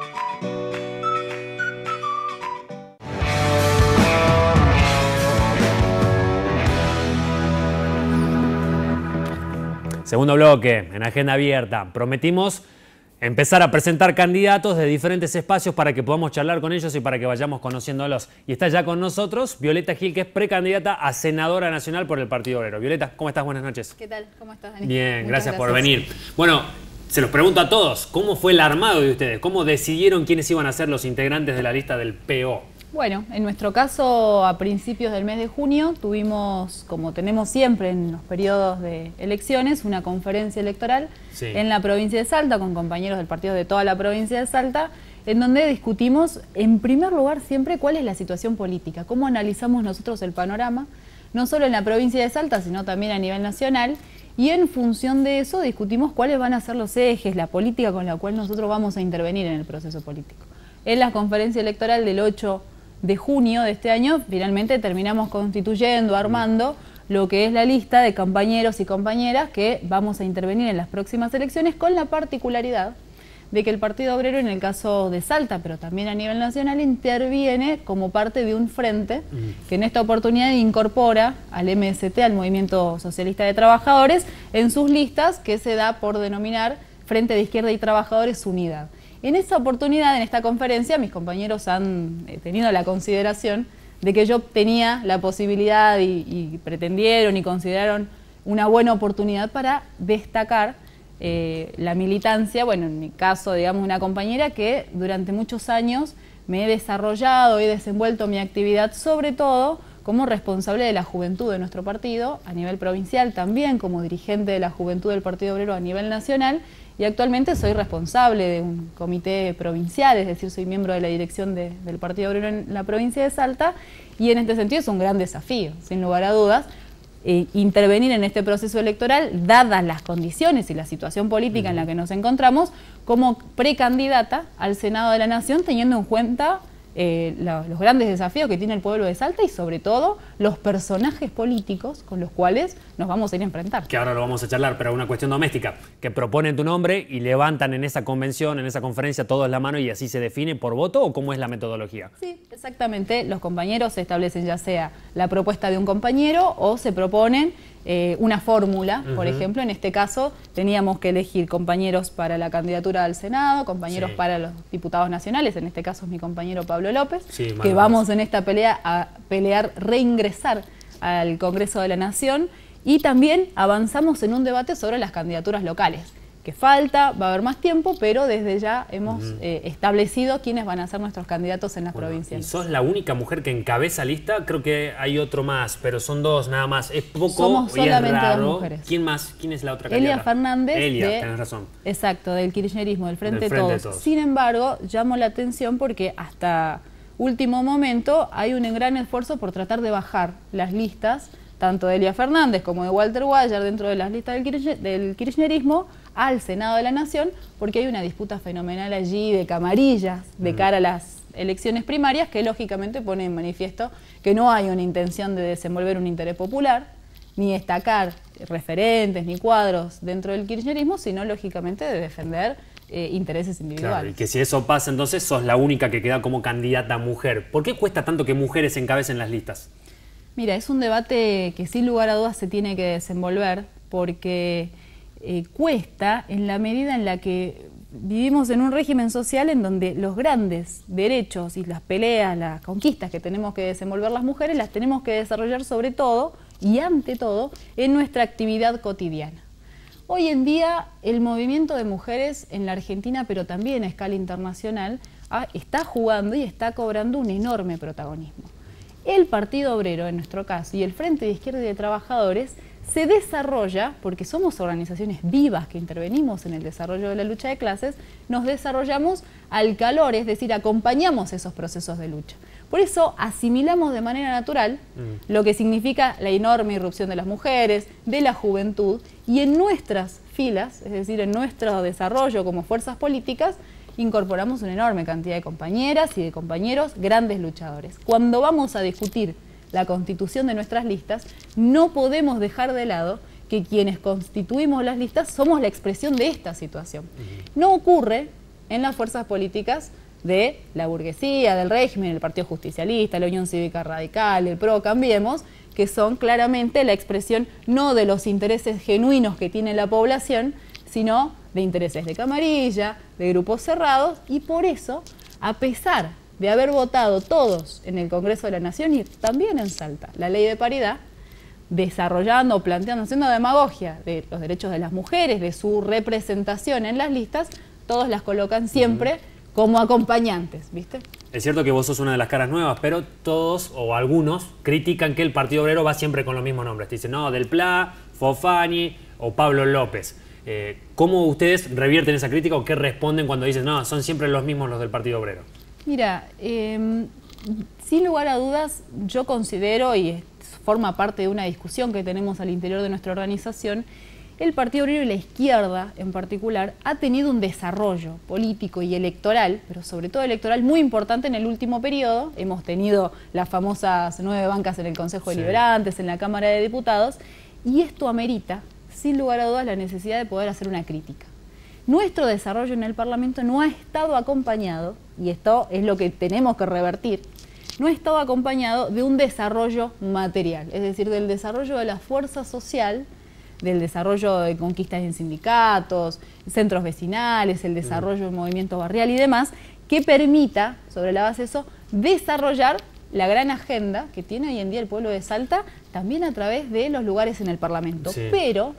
Segundo bloque, en Agenda Abierta. Prometimos empezar a presentar candidatos de diferentes espacios para que podamos charlar con ellos y para que vayamos conociéndolos. Y está ya con nosotros Violeta Gil, que es precandidata a senadora nacional por el Partido Obrero. Violeta, ¿cómo estás? Buenas noches. ¿Qué tal? ¿Cómo estás, Dani? Bien, Muchas gracias, gracias por venir. Bueno, se los pregunto a todos, ¿cómo fue el armado de ustedes? ¿Cómo decidieron quiénes iban a ser los integrantes de la lista del P O? Bueno, en nuestro caso, a principios del mes de junio, tuvimos, como tenemos siempre en los periodos de elecciones, una conferencia electoral Sí. en la provincia de Salta, con compañeros del partido de toda la provincia de Salta, en donde discutimos, en primer lugar, siempre cuál es la situación política, cómo analizamos nosotros el panorama, no solo en la provincia de Salta, sino también a nivel nacional, y en función de eso discutimos cuáles van a ser los ejes, la política con la cual nosotros vamos a intervenir en el proceso político. En la conferencia electoral del ocho de junio de este año, finalmente terminamos constituyendo, armando lo que es la lista de compañeros y compañeras que vamos a intervenir en las próximas elecciones, con la particularidad de que el Partido Obrero, en el caso de Salta, pero también a nivel nacional, interviene como parte de un frente que en esta oportunidad incorpora al M S T, al Movimiento Socialista de Trabajadores, en sus listas, que se da por denominar Frente de Izquierda y Trabajadores Unidad. En esa oportunidad, en esta conferencia, mis compañeros han eh, tenido la consideración de que yo tenía la posibilidad y, y pretendieron y consideraron una buena oportunidad para destacar eh, la militancia, bueno, en mi caso, digamos, una compañera que durante muchos años me he desarrollado, he desenvuelto mi actividad, sobre todo como responsable de la juventud de nuestro partido, a nivel provincial, también como dirigente de la juventud del Partido Obrero a nivel nacional, y actualmente soy responsable de un comité provincial, es decir, soy miembro de la dirección de, del Partido Obrero en la provincia de Salta, y en este sentido es un gran desafío, sin lugar a dudas, eh, intervenir en este proceso electoral, dadas las condiciones y la situación política en la que nos encontramos, como precandidata al Senado de la Nación, teniendo en cuenta Eh, la, los grandes desafíos que tiene el pueblo de Salta y sobre todo los personajes políticos con los cuales nos vamos a ir a enfrentar. Que ahora lo vamos a charlar, pero una cuestión doméstica, que proponen tu nombre y levantan en esa convención, en esa conferencia, todos la mano y así se define por voto, ¿o cómo es la metodología? Sí, exactamente. Los compañeros establecen ya sea la propuesta de un compañero o se proponen eh, una fórmula. Uh-huh. Por ejemplo, en este caso teníamos que elegir compañeros para la candidatura al Senado, compañeros sí. para los diputados nacionales, en este caso es mi compañero Pablo López, sí, que vamos en esta pelea a pelear reingresar al Congreso de la Nación, y también avanzamos en un debate sobre las candidaturas locales, que falta, va a haber más tiempo, pero desde ya hemos uh-huh. eh, establecido quiénes van a ser nuestros candidatos en las bueno, provincias. Y sos la única mujer que encabeza lista, creo que hay otro más, pero son dos nada más. Es poco Somos y solamente es raro. dos mujeres. ¿Quién más? ¿Quién es la otra Elia candidata? Fernández. Elia, de, tenés razón. Exacto, del kirchnerismo, del Frente, del frente Todos. de Todos. Sin embargo, llamo la atención porque hasta último momento hay un gran esfuerzo por tratar de bajar las listas, tanto de Elia Fernández como de Walter Guayar, dentro de las listas del, kirchner, del kirchnerismo, al Senado de la Nación, porque hay una disputa fenomenal allí de camarillas de cara a las elecciones primarias, que lógicamente pone en manifiesto que no hay una intención de desenvolver un interés popular, ni destacar referentes ni cuadros dentro del kirchnerismo, sino lógicamente de defender eh, intereses individuales. Claro, y que si eso pasa, entonces sos la única que queda como candidata mujer. ¿Por qué cuesta tanto que mujeres encabecen las listas? Mira, es un debate que sin lugar a dudas se tiene que desenvolver porque eh, cuesta en la medida en la que vivimos en un régimen social en donde los grandes derechos y las peleas, las conquistas que tenemos que desenvolver las mujeres, las tenemos que desarrollar sobre todo y ante todo en nuestra actividad cotidiana. Hoy en día el movimiento de mujeres en la Argentina, pero también a escala internacional, está jugando y está cobrando un enorme protagonismo. El Partido Obrero, en nuestro caso, y el Frente de Izquierda y de Trabajadores, se desarrolla, porque somos organizaciones vivas que intervenimos en el desarrollo de la lucha de clases, nos desarrollamos al calor, es decir, acompañamos esos procesos de lucha. Por eso asimilamos de manera natural mm. lo que significa la enorme irrupción de las mujeres, de la juventud, y en nuestras filas, es decir, en nuestro desarrollo como fuerzas políticas, incorporamos una enorme cantidad de compañeras y de compañeros, grandes luchadores. Cuando vamos a discutir la constitución de nuestras listas, no podemos dejar de lado que quienes constituimos las listas somos la expresión de esta situación. No ocurre en las fuerzas políticas de la burguesía, del régimen, el Partido Justicialista, la Unión Cívica Radical, el PRO, Cambiemos, que son claramente la expresión no de los intereses genuinos que tiene la población, sino de intereses de camarilla, de grupos cerrados, y por eso, a pesar de haber votado todos en el Congreso de la Nación y también en Salta la ley de paridad, desarrollando, planteando, haciendo demagogia de los derechos de las mujeres, de su representación en las listas, todos las colocan siempre uh-huh. como acompañantes, ¿viste? Es cierto que vos sos una de las caras nuevas, pero todos o algunos critican que el Partido Obrero va siempre con los mismos nombres. Te dicen, no, Del Pla, Fofani o Pablo López. Eh, ¿Cómo ustedes revierten esa crítica o qué responden cuando dicen, no, son siempre los mismos los del Partido Obrero? Mira, eh, sin lugar a dudas, yo considero, y forma parte de una discusión que tenemos al interior de nuestra organización, el Partido Obrero y la izquierda en particular ha tenido un desarrollo político y electoral, pero sobre todo electoral, muy importante en el último periodo. Hemos tenido las famosas nueve bancas en el Consejo sí. Deliberantes, en la Cámara de Diputados, y esto amerita, sin lugar a dudas, la necesidad de poder hacer una crítica. Nuestro desarrollo en el Parlamento no ha estado acompañado, y esto es lo que tenemos que revertir, no ha estado acompañado de un desarrollo material, es decir, del desarrollo de la fuerza social, del desarrollo de conquistas en sindicatos, centros vecinales, el desarrollo del movimiento barrial y demás, que permita, sobre la base de eso, desarrollar la gran agenda que tiene hoy en día el pueblo de Salta, también a través de los lugares en el Parlamento. Sí. Pero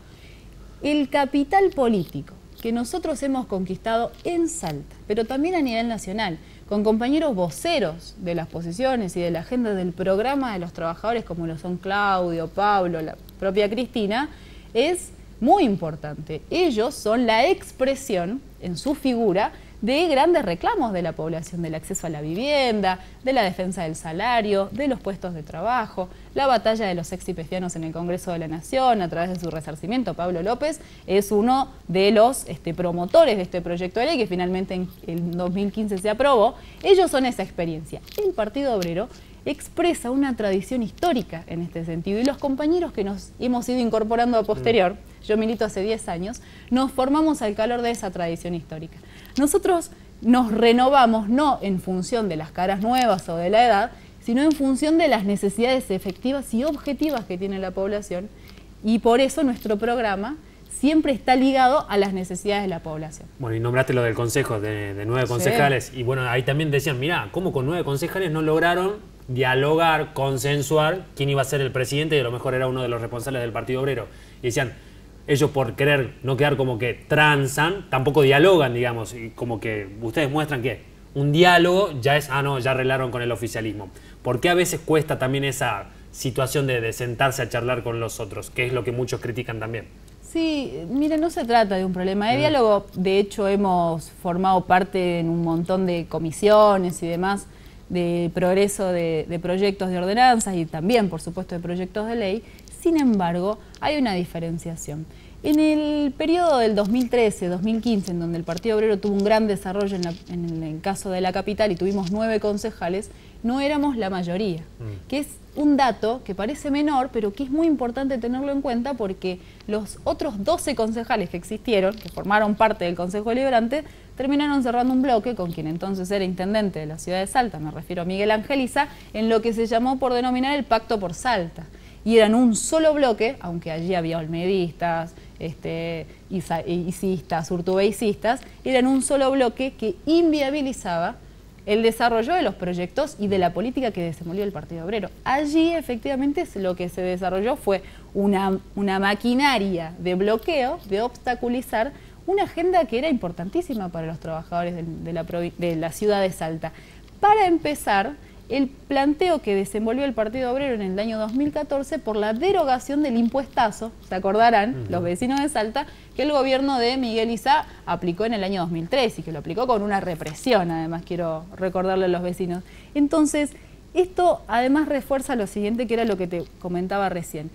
el capital político que nosotros hemos conquistado en Salta, pero también a nivel nacional, con compañeros voceros de las posiciones y de la agenda del programa de los trabajadores, como lo son Claudio, Pablo, la propia Cristina, es muy importante. Ellos son la expresión, en su figura, de grandes reclamos de la población, del acceso a la vivienda, de la defensa del salario, de los puestos de trabajo, la batalla de los exipestianos en el Congreso de la Nación a través de su resarcimiento. Pablo López es uno de los este, promotores de este proyecto de ley que finalmente en el dos mil quince se aprobó. Ellos son esa experiencia. El Partido Obrero expresa una tradición histórica en este sentido y los compañeros que nos hemos ido incorporando a posterior, mm. yo milito hace diez años, nos formamos al calor de esa tradición histórica. Nosotros nos renovamos no en función de las caras nuevas o de la edad, sino en función de las necesidades efectivas y objetivas que tiene la población, y por eso nuestro programa siempre está ligado a las necesidades de la población. Bueno, y nombraste lo del consejo de, de nueve concejales, sí. y bueno, ahí también decían, mirá, ¿cómo con nueve concejales no lograron dialogar, consensuar quién iba a ser el presidente? Y a lo mejor era uno de los responsables del Partido Obrero. Y decían, ellos por querer no quedar como que transan, tampoco dialogan, digamos, y como que ustedes muestran que un diálogo ya es, ah, no, ya arreglaron con el oficialismo. ¿Por qué a veces cuesta también esa situación de, de sentarse a charlar con los otros? Que es lo que muchos critican también. Sí, mire, no se trata de un problema de diálogo. De hecho, hemos formado parte en un montón de comisiones y demás de progreso de, de proyectos de ordenanzas y también, por supuesto, de proyectos de ley. Sin embargo, hay una diferenciación. En el periodo del dos mil trece dos mil quince, en donde el Partido Obrero tuvo un gran desarrollo en, la, en el caso de la capital y tuvimos nueve concejales, no éramos la mayoría, mm. que es un dato que parece menor, pero que es muy importante tenerlo en cuenta porque los otros doce concejales que existieron, que formaron parte del Consejo Deliberante, terminaron cerrando un bloque con quien entonces era intendente de la ciudad de Salta, me refiero a Miguel Angeliza, en lo que se llamó por denominar el Pacto por Salta. Y eran un solo bloque, aunque allí había olmedistas, este, icistas, urtubeicistas, eran un solo bloque que inviabilizaba el desarrollo de los proyectos y de la política que desenvolvió el Partido Obrero. Allí efectivamente lo que se desarrolló fue una, una maquinaria de bloqueo, de obstaculizar una agenda que era importantísima para los trabajadores de, de, la, de la ciudad de Salta. Para empezar, el planteo que desenvolvió el Partido Obrero en el año dos mil catorce por la derogación del impuestazo, se acordarán uh-huh. los vecinos de Salta, que el gobierno de Miguel Issa aplicó en el año dos mil tres y que lo aplicó con una represión, además quiero recordarle a los vecinos. Entonces, esto además refuerza lo siguiente, que era lo que te comentaba recién.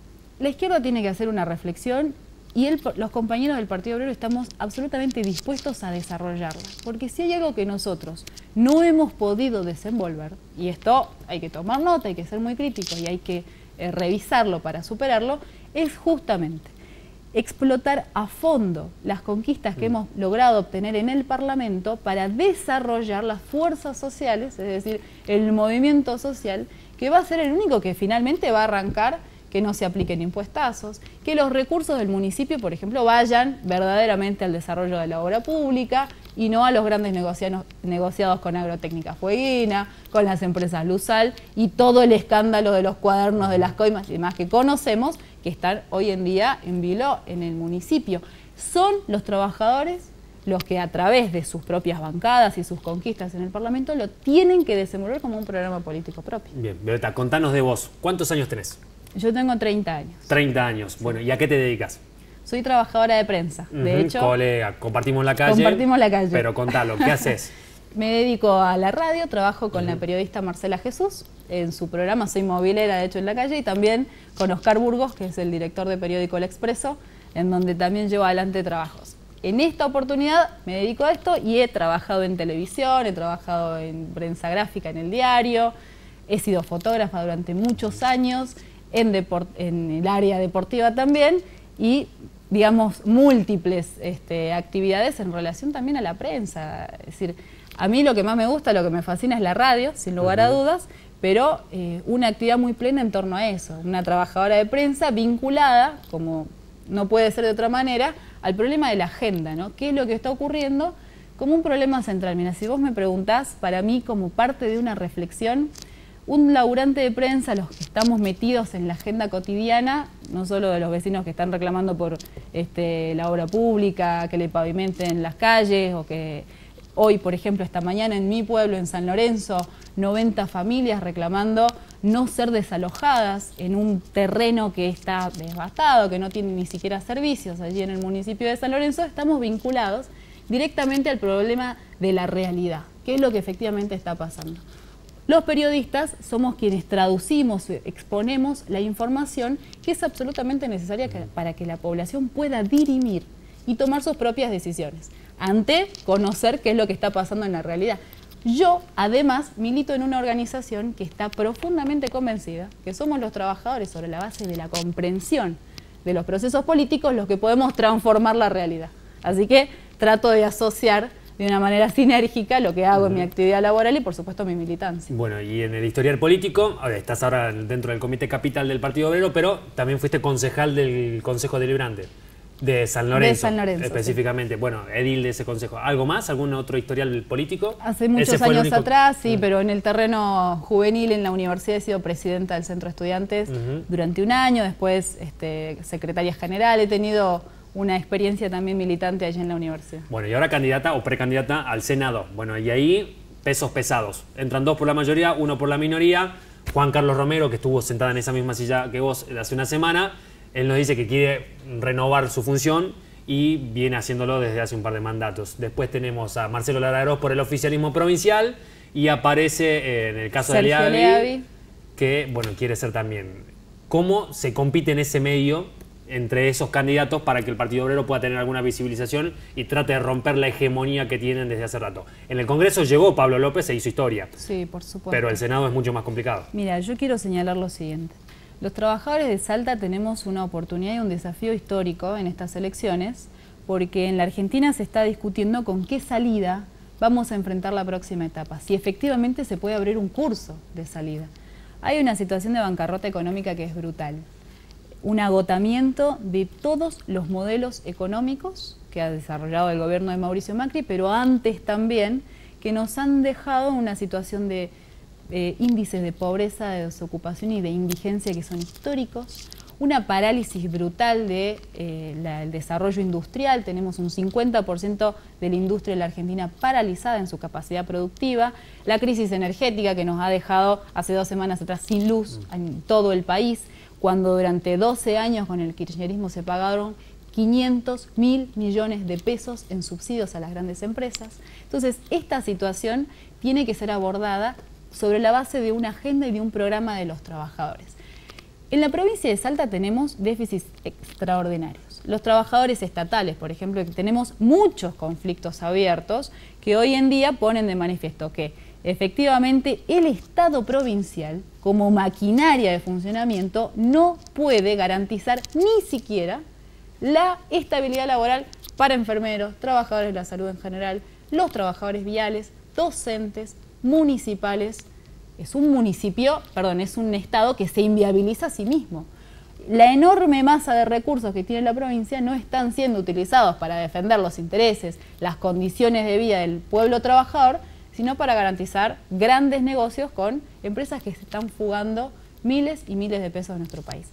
La izquierda tiene que hacer una reflexión y el, los compañeros del Partido Obrero estamos absolutamente dispuestos a desarrollarla. Porque si hay algo que nosotros no hemos podido desenvolver, y esto hay que tomar nota, hay que ser muy crítico y hay que eh, revisarlo para superarlo, es justamente explotar a fondo las conquistas que hemos logrado obtener en el Parlamento para desarrollar las fuerzas sociales, es decir, el movimiento social, que va a ser el único que finalmente va a arrancar que no se apliquen impuestazos, que los recursos del municipio, por ejemplo, vayan verdaderamente al desarrollo de la obra pública y no a los grandes negociados, negociados con Agrotécnica Fueguina, con las empresas Luzal y todo el escándalo de los cuadernos de las coimas y demás que conocemos, que están hoy en día en vilo en el municipio. Son los trabajadores los que a través de sus propias bancadas y sus conquistas en el Parlamento lo tienen que desenvolver como un programa político propio. Bien, Violeta, contanos de vos. ¿Cuántos años tenés? Yo tengo treinta años. treinta años. Bueno, ¿y a qué te dedicas? Soy trabajadora de prensa. Uh-huh. De hecho, colega, compartimos la calle. Compartimos la calle. Pero contalo, ¿qué haces? Me dedico a la radio, trabajo con uh-huh. la periodista Marcela Jesús. En su programa soy movilera, de hecho, en la calle. Y también con Oscar Burgos, que es el director de periódico El Expreso, en donde también llevo adelante trabajos. En esta oportunidad me dedico a esto y he trabajado en televisión, he trabajado en prensa gráfica en el diario, he sido fotógrafa durante muchos años, En, deport, en el área deportiva también y, digamos, múltiples este, actividades en relación también a la prensa. Es decir, a mí lo que más me gusta, lo que me fascina es la radio, sin lugar a dudas, pero eh, una actividad muy plena en torno a eso. Una trabajadora de prensa vinculada, como no puede ser de otra manera, al problema de la agenda, ¿no? ¿Qué es lo que está ocurriendo? Como un problema central. Mira, si vos me preguntás, para mí, como parte de una reflexión, un laburante de prensa, los que estamos metidos en la agenda cotidiana, no solo de los vecinos que están reclamando por este, la obra pública, que le pavimenten las calles, o que hoy, por ejemplo, esta mañana en mi pueblo, en San Lorenzo, noventa familias reclamando no ser desalojadas en un terreno que está devastado, que no tiene ni siquiera servicios allí en el municipio de San Lorenzo. Estamos vinculados directamente al problema de la realidad, qué es lo que efectivamente está pasando. Los periodistas somos quienes traducimos, exponemos la información que es absolutamente necesaria para que la población pueda dirimir y tomar sus propias decisiones, ante conocer qué es lo que está pasando en la realidad. Yo, además, milito en una organización que está profundamente convencida que somos los trabajadores, sobre la base de la comprensión de los procesos políticos, los que podemos transformar la realidad. Así que trato de asociar de una manera sinérgica lo que hago en mi actividad laboral y, por supuesto, mi militancia. Bueno, y en el historial político, a ver, estás ahora dentro del Comité Capital del Partido Obrero, pero también fuiste concejal del Consejo Deliberante de San Lorenzo. De San Lorenzo, específicamente. Sí. Bueno, edil de ese consejo. ¿Algo más? ¿Algún otro historial político? Hace muchos años atrás, sí, uh-huh. pero en el terreno juvenil en la universidad he sido presidenta del Centro de Estudiantes uh-huh. durante un año, después este, secretaria general, he tenido una experiencia también militante allí en la universidad. Bueno, y ahora candidata o precandidata al Senado. Bueno, y ahí pesos pesados. Entran dos por la mayoría, uno por la minoría. Juan Carlos Romero, que estuvo sentada en esa misma silla que vos hace una semana, él nos dice que quiere renovar su función y viene haciéndolo desde hace un par de mandatos. Después tenemos a Marcelo Larraroz por el oficialismo provincial y aparece eh, en el caso Sergio de Leavi, que bueno, quiere ser también. ¿Cómo se compite en ese medio entre esos candidatos para que el Partido Obrero pueda tener alguna visibilización y trate de romper la hegemonía que tienen desde hace rato? En el Congreso llegó Pablo López e hizo historia. Sí, por supuesto. Pero el Senado es mucho más complicado. Mira, yo quiero señalar lo siguiente. Los trabajadores de Salta tenemos una oportunidad y un desafío histórico en estas elecciones porque en la Argentina se está discutiendo con qué salida vamos a enfrentar la próxima etapa, si efectivamente se puede abrir un curso de salida. Hay una situación de bancarrota económica que es brutal, un agotamiento de todos los modelos económicos que ha desarrollado el gobierno de Mauricio Macri, pero antes también, que nos han dejado una situación de eh, índices de pobreza, de desocupación y de indigencia que son históricos, una parálisis brutal del de, eh, desarrollo industrial. Tenemos un cincuenta por ciento de la industria de la Argentina paralizada en su capacidad productiva, la crisis energética que nos ha dejado hace dos semanas atrás sin luz en todo el país, cuando durante doce años con el kirchnerismo se pagaron quinientos mil millones de pesos en subsidios a las grandes empresas. Entonces, esta situación tiene que ser abordada sobre la base de una agenda y de un programa de los trabajadores. En la provincia de Salta tenemos déficits extraordinarios. Los trabajadores estatales, por ejemplo, que tenemos muchos conflictos abiertos que hoy en día ponen de manifiesto que efectivamente el Estado provincial, como maquinaria de funcionamiento, no puede garantizar ni siquiera la estabilidad laboral para enfermeros, trabajadores de la salud en general, los trabajadores viales, docentes, municipales. Es un municipio, perdón, es un estado que se inviabiliza a sí mismo. La enorme masa de recursos que tiene la provincia no están siendo utilizados para defender los intereses, las condiciones de vida del pueblo trabajador, sino para garantizar grandes negocios con empresas que se están fugando miles y miles de pesos de nuestro país.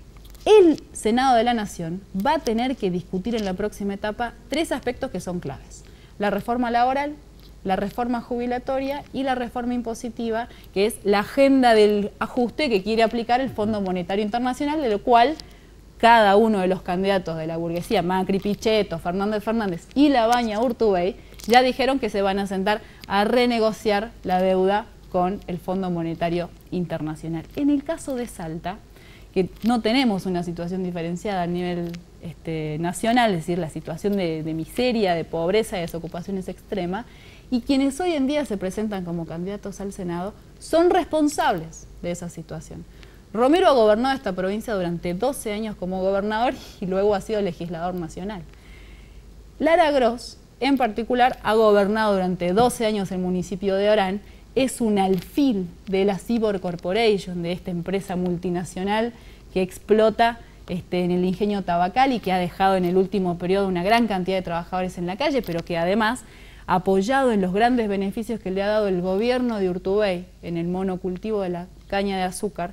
El Senado de la Nación va a tener que discutir en la próxima etapa tres aspectos que son claves: la reforma laboral, la reforma jubilatoria y la reforma impositiva, que es la agenda del ajuste que quiere aplicar el Fondo Monetario Internacional, de lo cual cada uno de los candidatos de la burguesía, Macri, Pichetto, Fernández Fernández y Labaña Urtubey, ya dijeron que se van a sentar a renegociar la deuda con el Fondo Monetario Internacional. En el caso de Salta, que no tenemos una situación diferenciada a nivel este, nacional, es decir, la situación de, de miseria, de pobreza y desocupación es extrema, y quienes hoy en día se presentan como candidatos al Senado son responsables de esa situación. Romero ha gobernado esta provincia durante doce años como gobernador y luego ha sido legislador nacional. Lara Gross, en particular, ha gobernado durante doce años el municipio de Orán, es un alfil de la Cibor Corporation, de esta empresa multinacional que explota este, en el ingenio tabacal y que ha dejado en el último periodo una gran cantidad de trabajadores en la calle, pero que además, apoyado en los grandes beneficios que le ha dado el gobierno de Urtubey en el monocultivo de la caña de azúcar,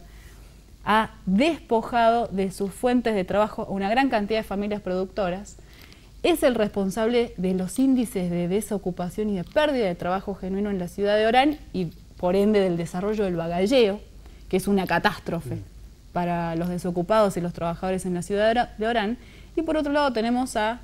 ha despojado de sus fuentes de trabajo a una gran cantidad de familias productoras. Es el responsable de los índices de desocupación y de pérdida de trabajo genuino en la ciudad de Orán y por ende del desarrollo del bagalleo, que es una catástrofe para los desocupados y los trabajadores en la ciudad de Orán. Y por otro lado tenemos a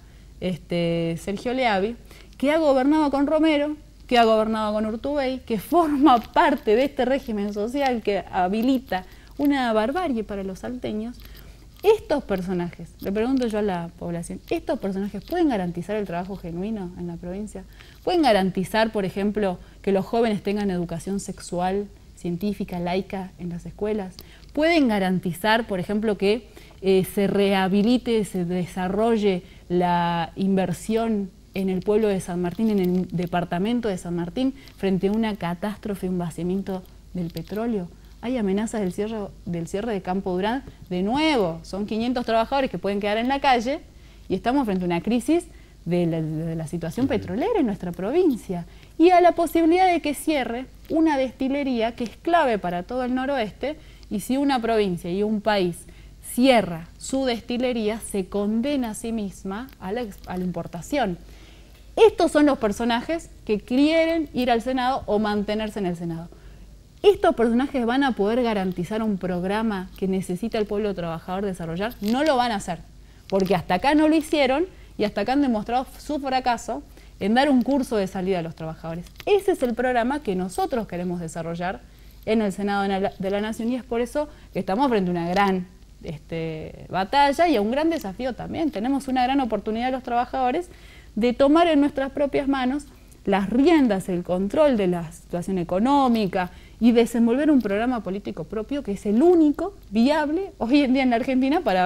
este, Sergio Leavi, que ha gobernado con Romero, que ha gobernado con Urtubey, que forma parte de este régimen social que habilita una barbarie para los salteños. Estos personajes, le pregunto yo a la población, ¿estos personajes pueden garantizar el trabajo genuino en la provincia? ¿Pueden garantizar, por ejemplo, que los jóvenes tengan educación sexual, científica, laica en las escuelas? ¿Pueden garantizar, por ejemplo, que eh, se rehabilite, se desarrolle la inversión en el pueblo de San Martín, en el departamento de San Martín, frente a una catástrofe, un vaciamiento del petróleo? Hay amenazas del cierre, del cierre de Campo Durán. De nuevo, son quinientos trabajadores que pueden quedar en la calle y estamos frente a una crisis de la, de la situación petrolera en nuestra provincia. Y a la posibilidad de que cierre una destilería que es clave para todo el noroeste, y si una provincia y un país cierra su destilería, se condena a sí misma a la, a la importación. Estos son los personajes que quieren ir al Senado o mantenerse en el Senado. ¿Estos personajes van a poder garantizar un programa que necesita el pueblo trabajador desarrollar? No lo van a hacer, porque hasta acá no lo hicieron y hasta acá han demostrado su fracaso en dar un curso de salida a los trabajadores. Ese es el programa que nosotros queremos desarrollar en el Senado de la Nación y es por eso que estamos frente a una gran este, batalla y a un gran desafío también. Tenemos una gran oportunidad los trabajadores de tomar en nuestras propias manos las riendas, el control de la situación económica y desenvolver un programa político propio que es el único viable hoy en día en la Argentina para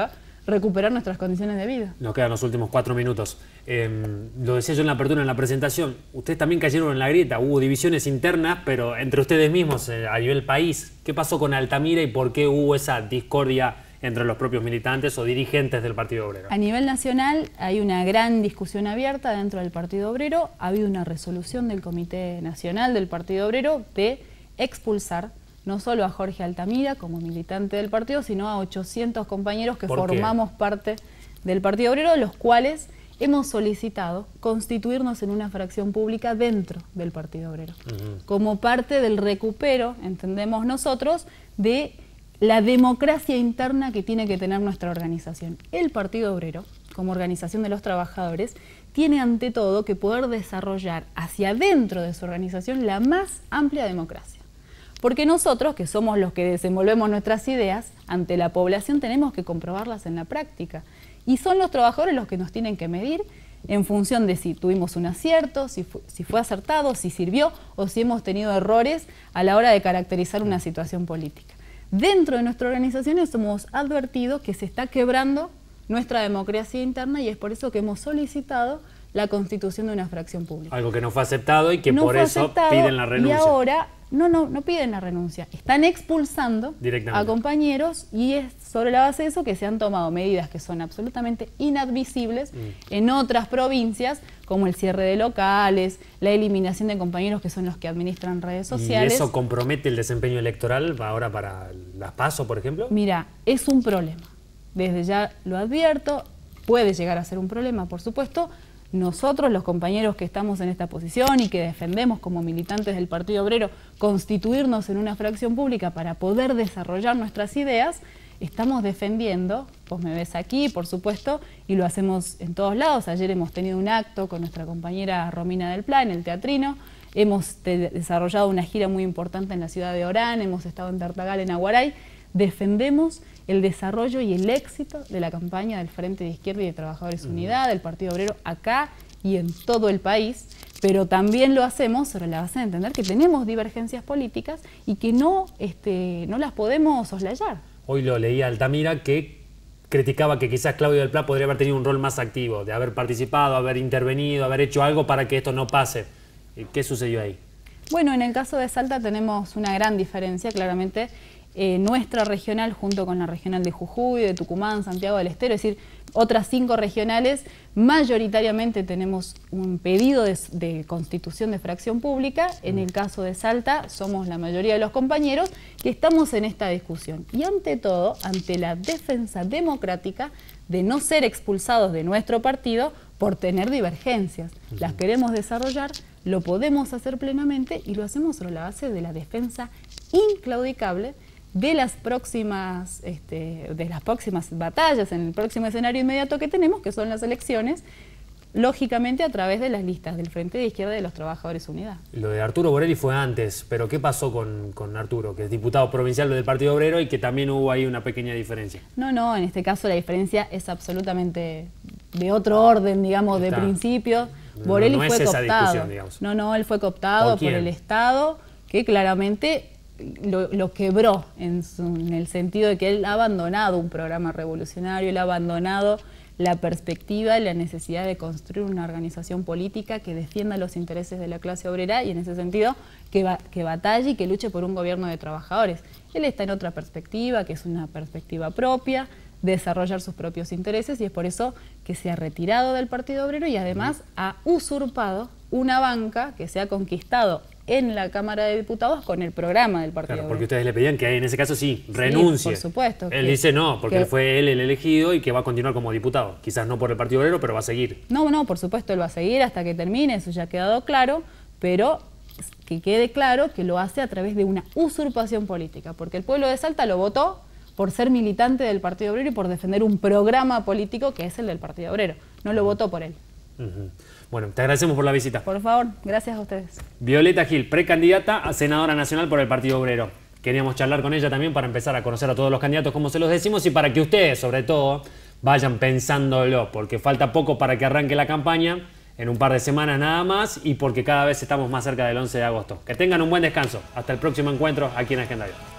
recuperar nuestras condiciones de vida. Nos quedan los últimos cuatro minutos. Eh, lo decía yo en la apertura, en la presentación. Ustedes también cayeron en la grieta. Hubo divisiones internas, pero entre ustedes mismos, eh, a nivel país. ¿Qué pasó con Altamira y por qué hubo esa discordia entre los propios militantes o dirigentes del Partido Obrero? A nivel nacional hay una gran discusión abierta dentro del Partido Obrero. Ha habido una resolución del Comité Nacional del Partido Obrero de expulsar no solo a Jorge Altamira como militante del partido, sino a ochocientos compañeros que formamos parte del Partido Obrero, los cuales hemos solicitado constituirnos en una fracción pública dentro del Partido Obrero, uh-huh. como parte del recupero, entendemos nosotros, de la democracia interna que tiene que tener nuestra organización. El Partido Obrero, como organización de los trabajadores, tiene ante todo que poder desarrollar hacia adentro de su organización la más amplia democracia. Porque nosotros, que somos los que desenvolvemos nuestras ideas, ante la población tenemos que comprobarlas en la práctica. Y son los trabajadores los que nos tienen que medir en función de si tuvimos un acierto, si fue, si fue acertado, si sirvió o si hemos tenido errores a la hora de caracterizar una situación política. Dentro de nuestra organización hemos advertido que se está quebrando nuestra democracia interna y es por eso que hemos solicitado la constitución de una fracción pública. Algo que no fue aceptado y que no por eso piden la renuncia. Y ahora, no, no, no piden la renuncia. Están expulsando a compañeros y es sobre la base de eso que se han tomado medidas que son absolutamente inadmisibles mm. en otras provincias, como el cierre de locales, la eliminación de compañeros que son los que administran redes sociales. ¿Y eso compromete el desempeño electoral ahora para las PASO, por ejemplo? Mira, es un problema. Desde ya lo advierto, puede llegar a ser un problema, por supuesto. Nosotros, los compañeros que estamos en esta posición y que defendemos como militantes del Partido Obrero constituirnos en una fracción pública para poder desarrollar nuestras ideas, estamos defendiendo, vos me ves aquí, por supuesto, y lo hacemos en todos lados. Ayer hemos tenido un acto con nuestra compañera Romina del Pla en el Teatrino, hemos de desarrollado una gira muy importante en la ciudad de Orán, hemos estado en Tartagal, en Aguaray. Defendemos el desarrollo y el éxito de la campaña del Frente de Izquierda y de Trabajadores uh-huh. Unidad, del Partido Obrero, acá y en todo el país, pero también lo hacemos sobre la base de entender que tenemos divergencias políticas y que no, este, no las podemos soslayar. Hoy lo leía Altamira que criticaba que quizás Claudio del Pla podría haber tenido un rol más activo, de haber participado, haber intervenido, haber hecho algo para que esto no pase. ¿Qué sucedió ahí? Bueno, en el caso de Salta tenemos una gran diferencia, claramente. Eh, nuestra regional junto con la regional de Jujuy, de Tucumán, Santiago del Estero, es decir, otras cinco regionales, mayoritariamente tenemos un pedido de, de constitución de fracción pública. En el caso de Salta somos la mayoría de los compañeros que estamos en esta discusión. Y ante todo, ante la defensa democrática de no ser expulsados de nuestro partido por tener divergencias. Las queremos desarrollar, lo podemos hacer plenamente y lo hacemos sobre la base de la defensa inclaudicable de las próximas, este, de las próximas batallas en el próximo escenario inmediato que tenemos, que son las elecciones, lógicamente a través de las listas del Frente de Izquierda y de los Trabajadores Unidad. Lo de Arturo Borelli fue antes, pero ¿qué pasó con, con Arturo, que es diputado provincial del Partido Obrero y que también hubo ahí una pequeña diferencia? No, no, en este caso la diferencia es absolutamente de otro orden, digamos, de principio. No, Borelli no es fue esa cooptado. discusión, digamos. No, no, él fue cooptado por el Estado, que claramente Lo, lo quebró en, su, en el sentido de que él ha abandonado un programa revolucionario, él ha abandonado la perspectiva y la necesidad de construir una organización política que defienda los intereses de la clase obrera y en ese sentido que, va, que batalle y que luche por un gobierno de trabajadores. Él está en otra perspectiva, que es una perspectiva propia, desarrollar sus propios intereses y es por eso que se ha retirado del Partido Obrero y además ha usurpado una banca que se ha conquistado en la Cámara de Diputados con el programa del Partido Claro, porque Obrero. ustedes le pedían que en ese caso sí, renuncie. Sí, por supuesto. Él que, dice no, porque que, fue él el elegido y que va a continuar como diputado. Quizás no por el Partido Obrero, pero va a seguir. No, no, por supuesto, él va a seguir hasta que termine, eso ya ha quedado claro, pero que quede claro que lo hace a través de una usurpación política, porque el pueblo de Salta lo votó por ser militante del Partido Obrero y por defender un programa político que es el del Partido Obrero. No lo votó por él. Uh-huh. Bueno, te agradecemos por la visita. Por favor, gracias a ustedes. Violeta Gil, precandidata a senadora nacional por el Partido Obrero. Queríamos charlar con ella también para empezar a conocer a todos los candidatos, como se los decimos, y para que ustedes, sobre todo, vayan pensándolo, porque falta poco para que arranque la campaña, en un par de semanas nada más, y porque cada vez estamos más cerca del once de agosto. Que tengan un buen descanso. Hasta el próximo encuentro aquí en Agenda Abierta.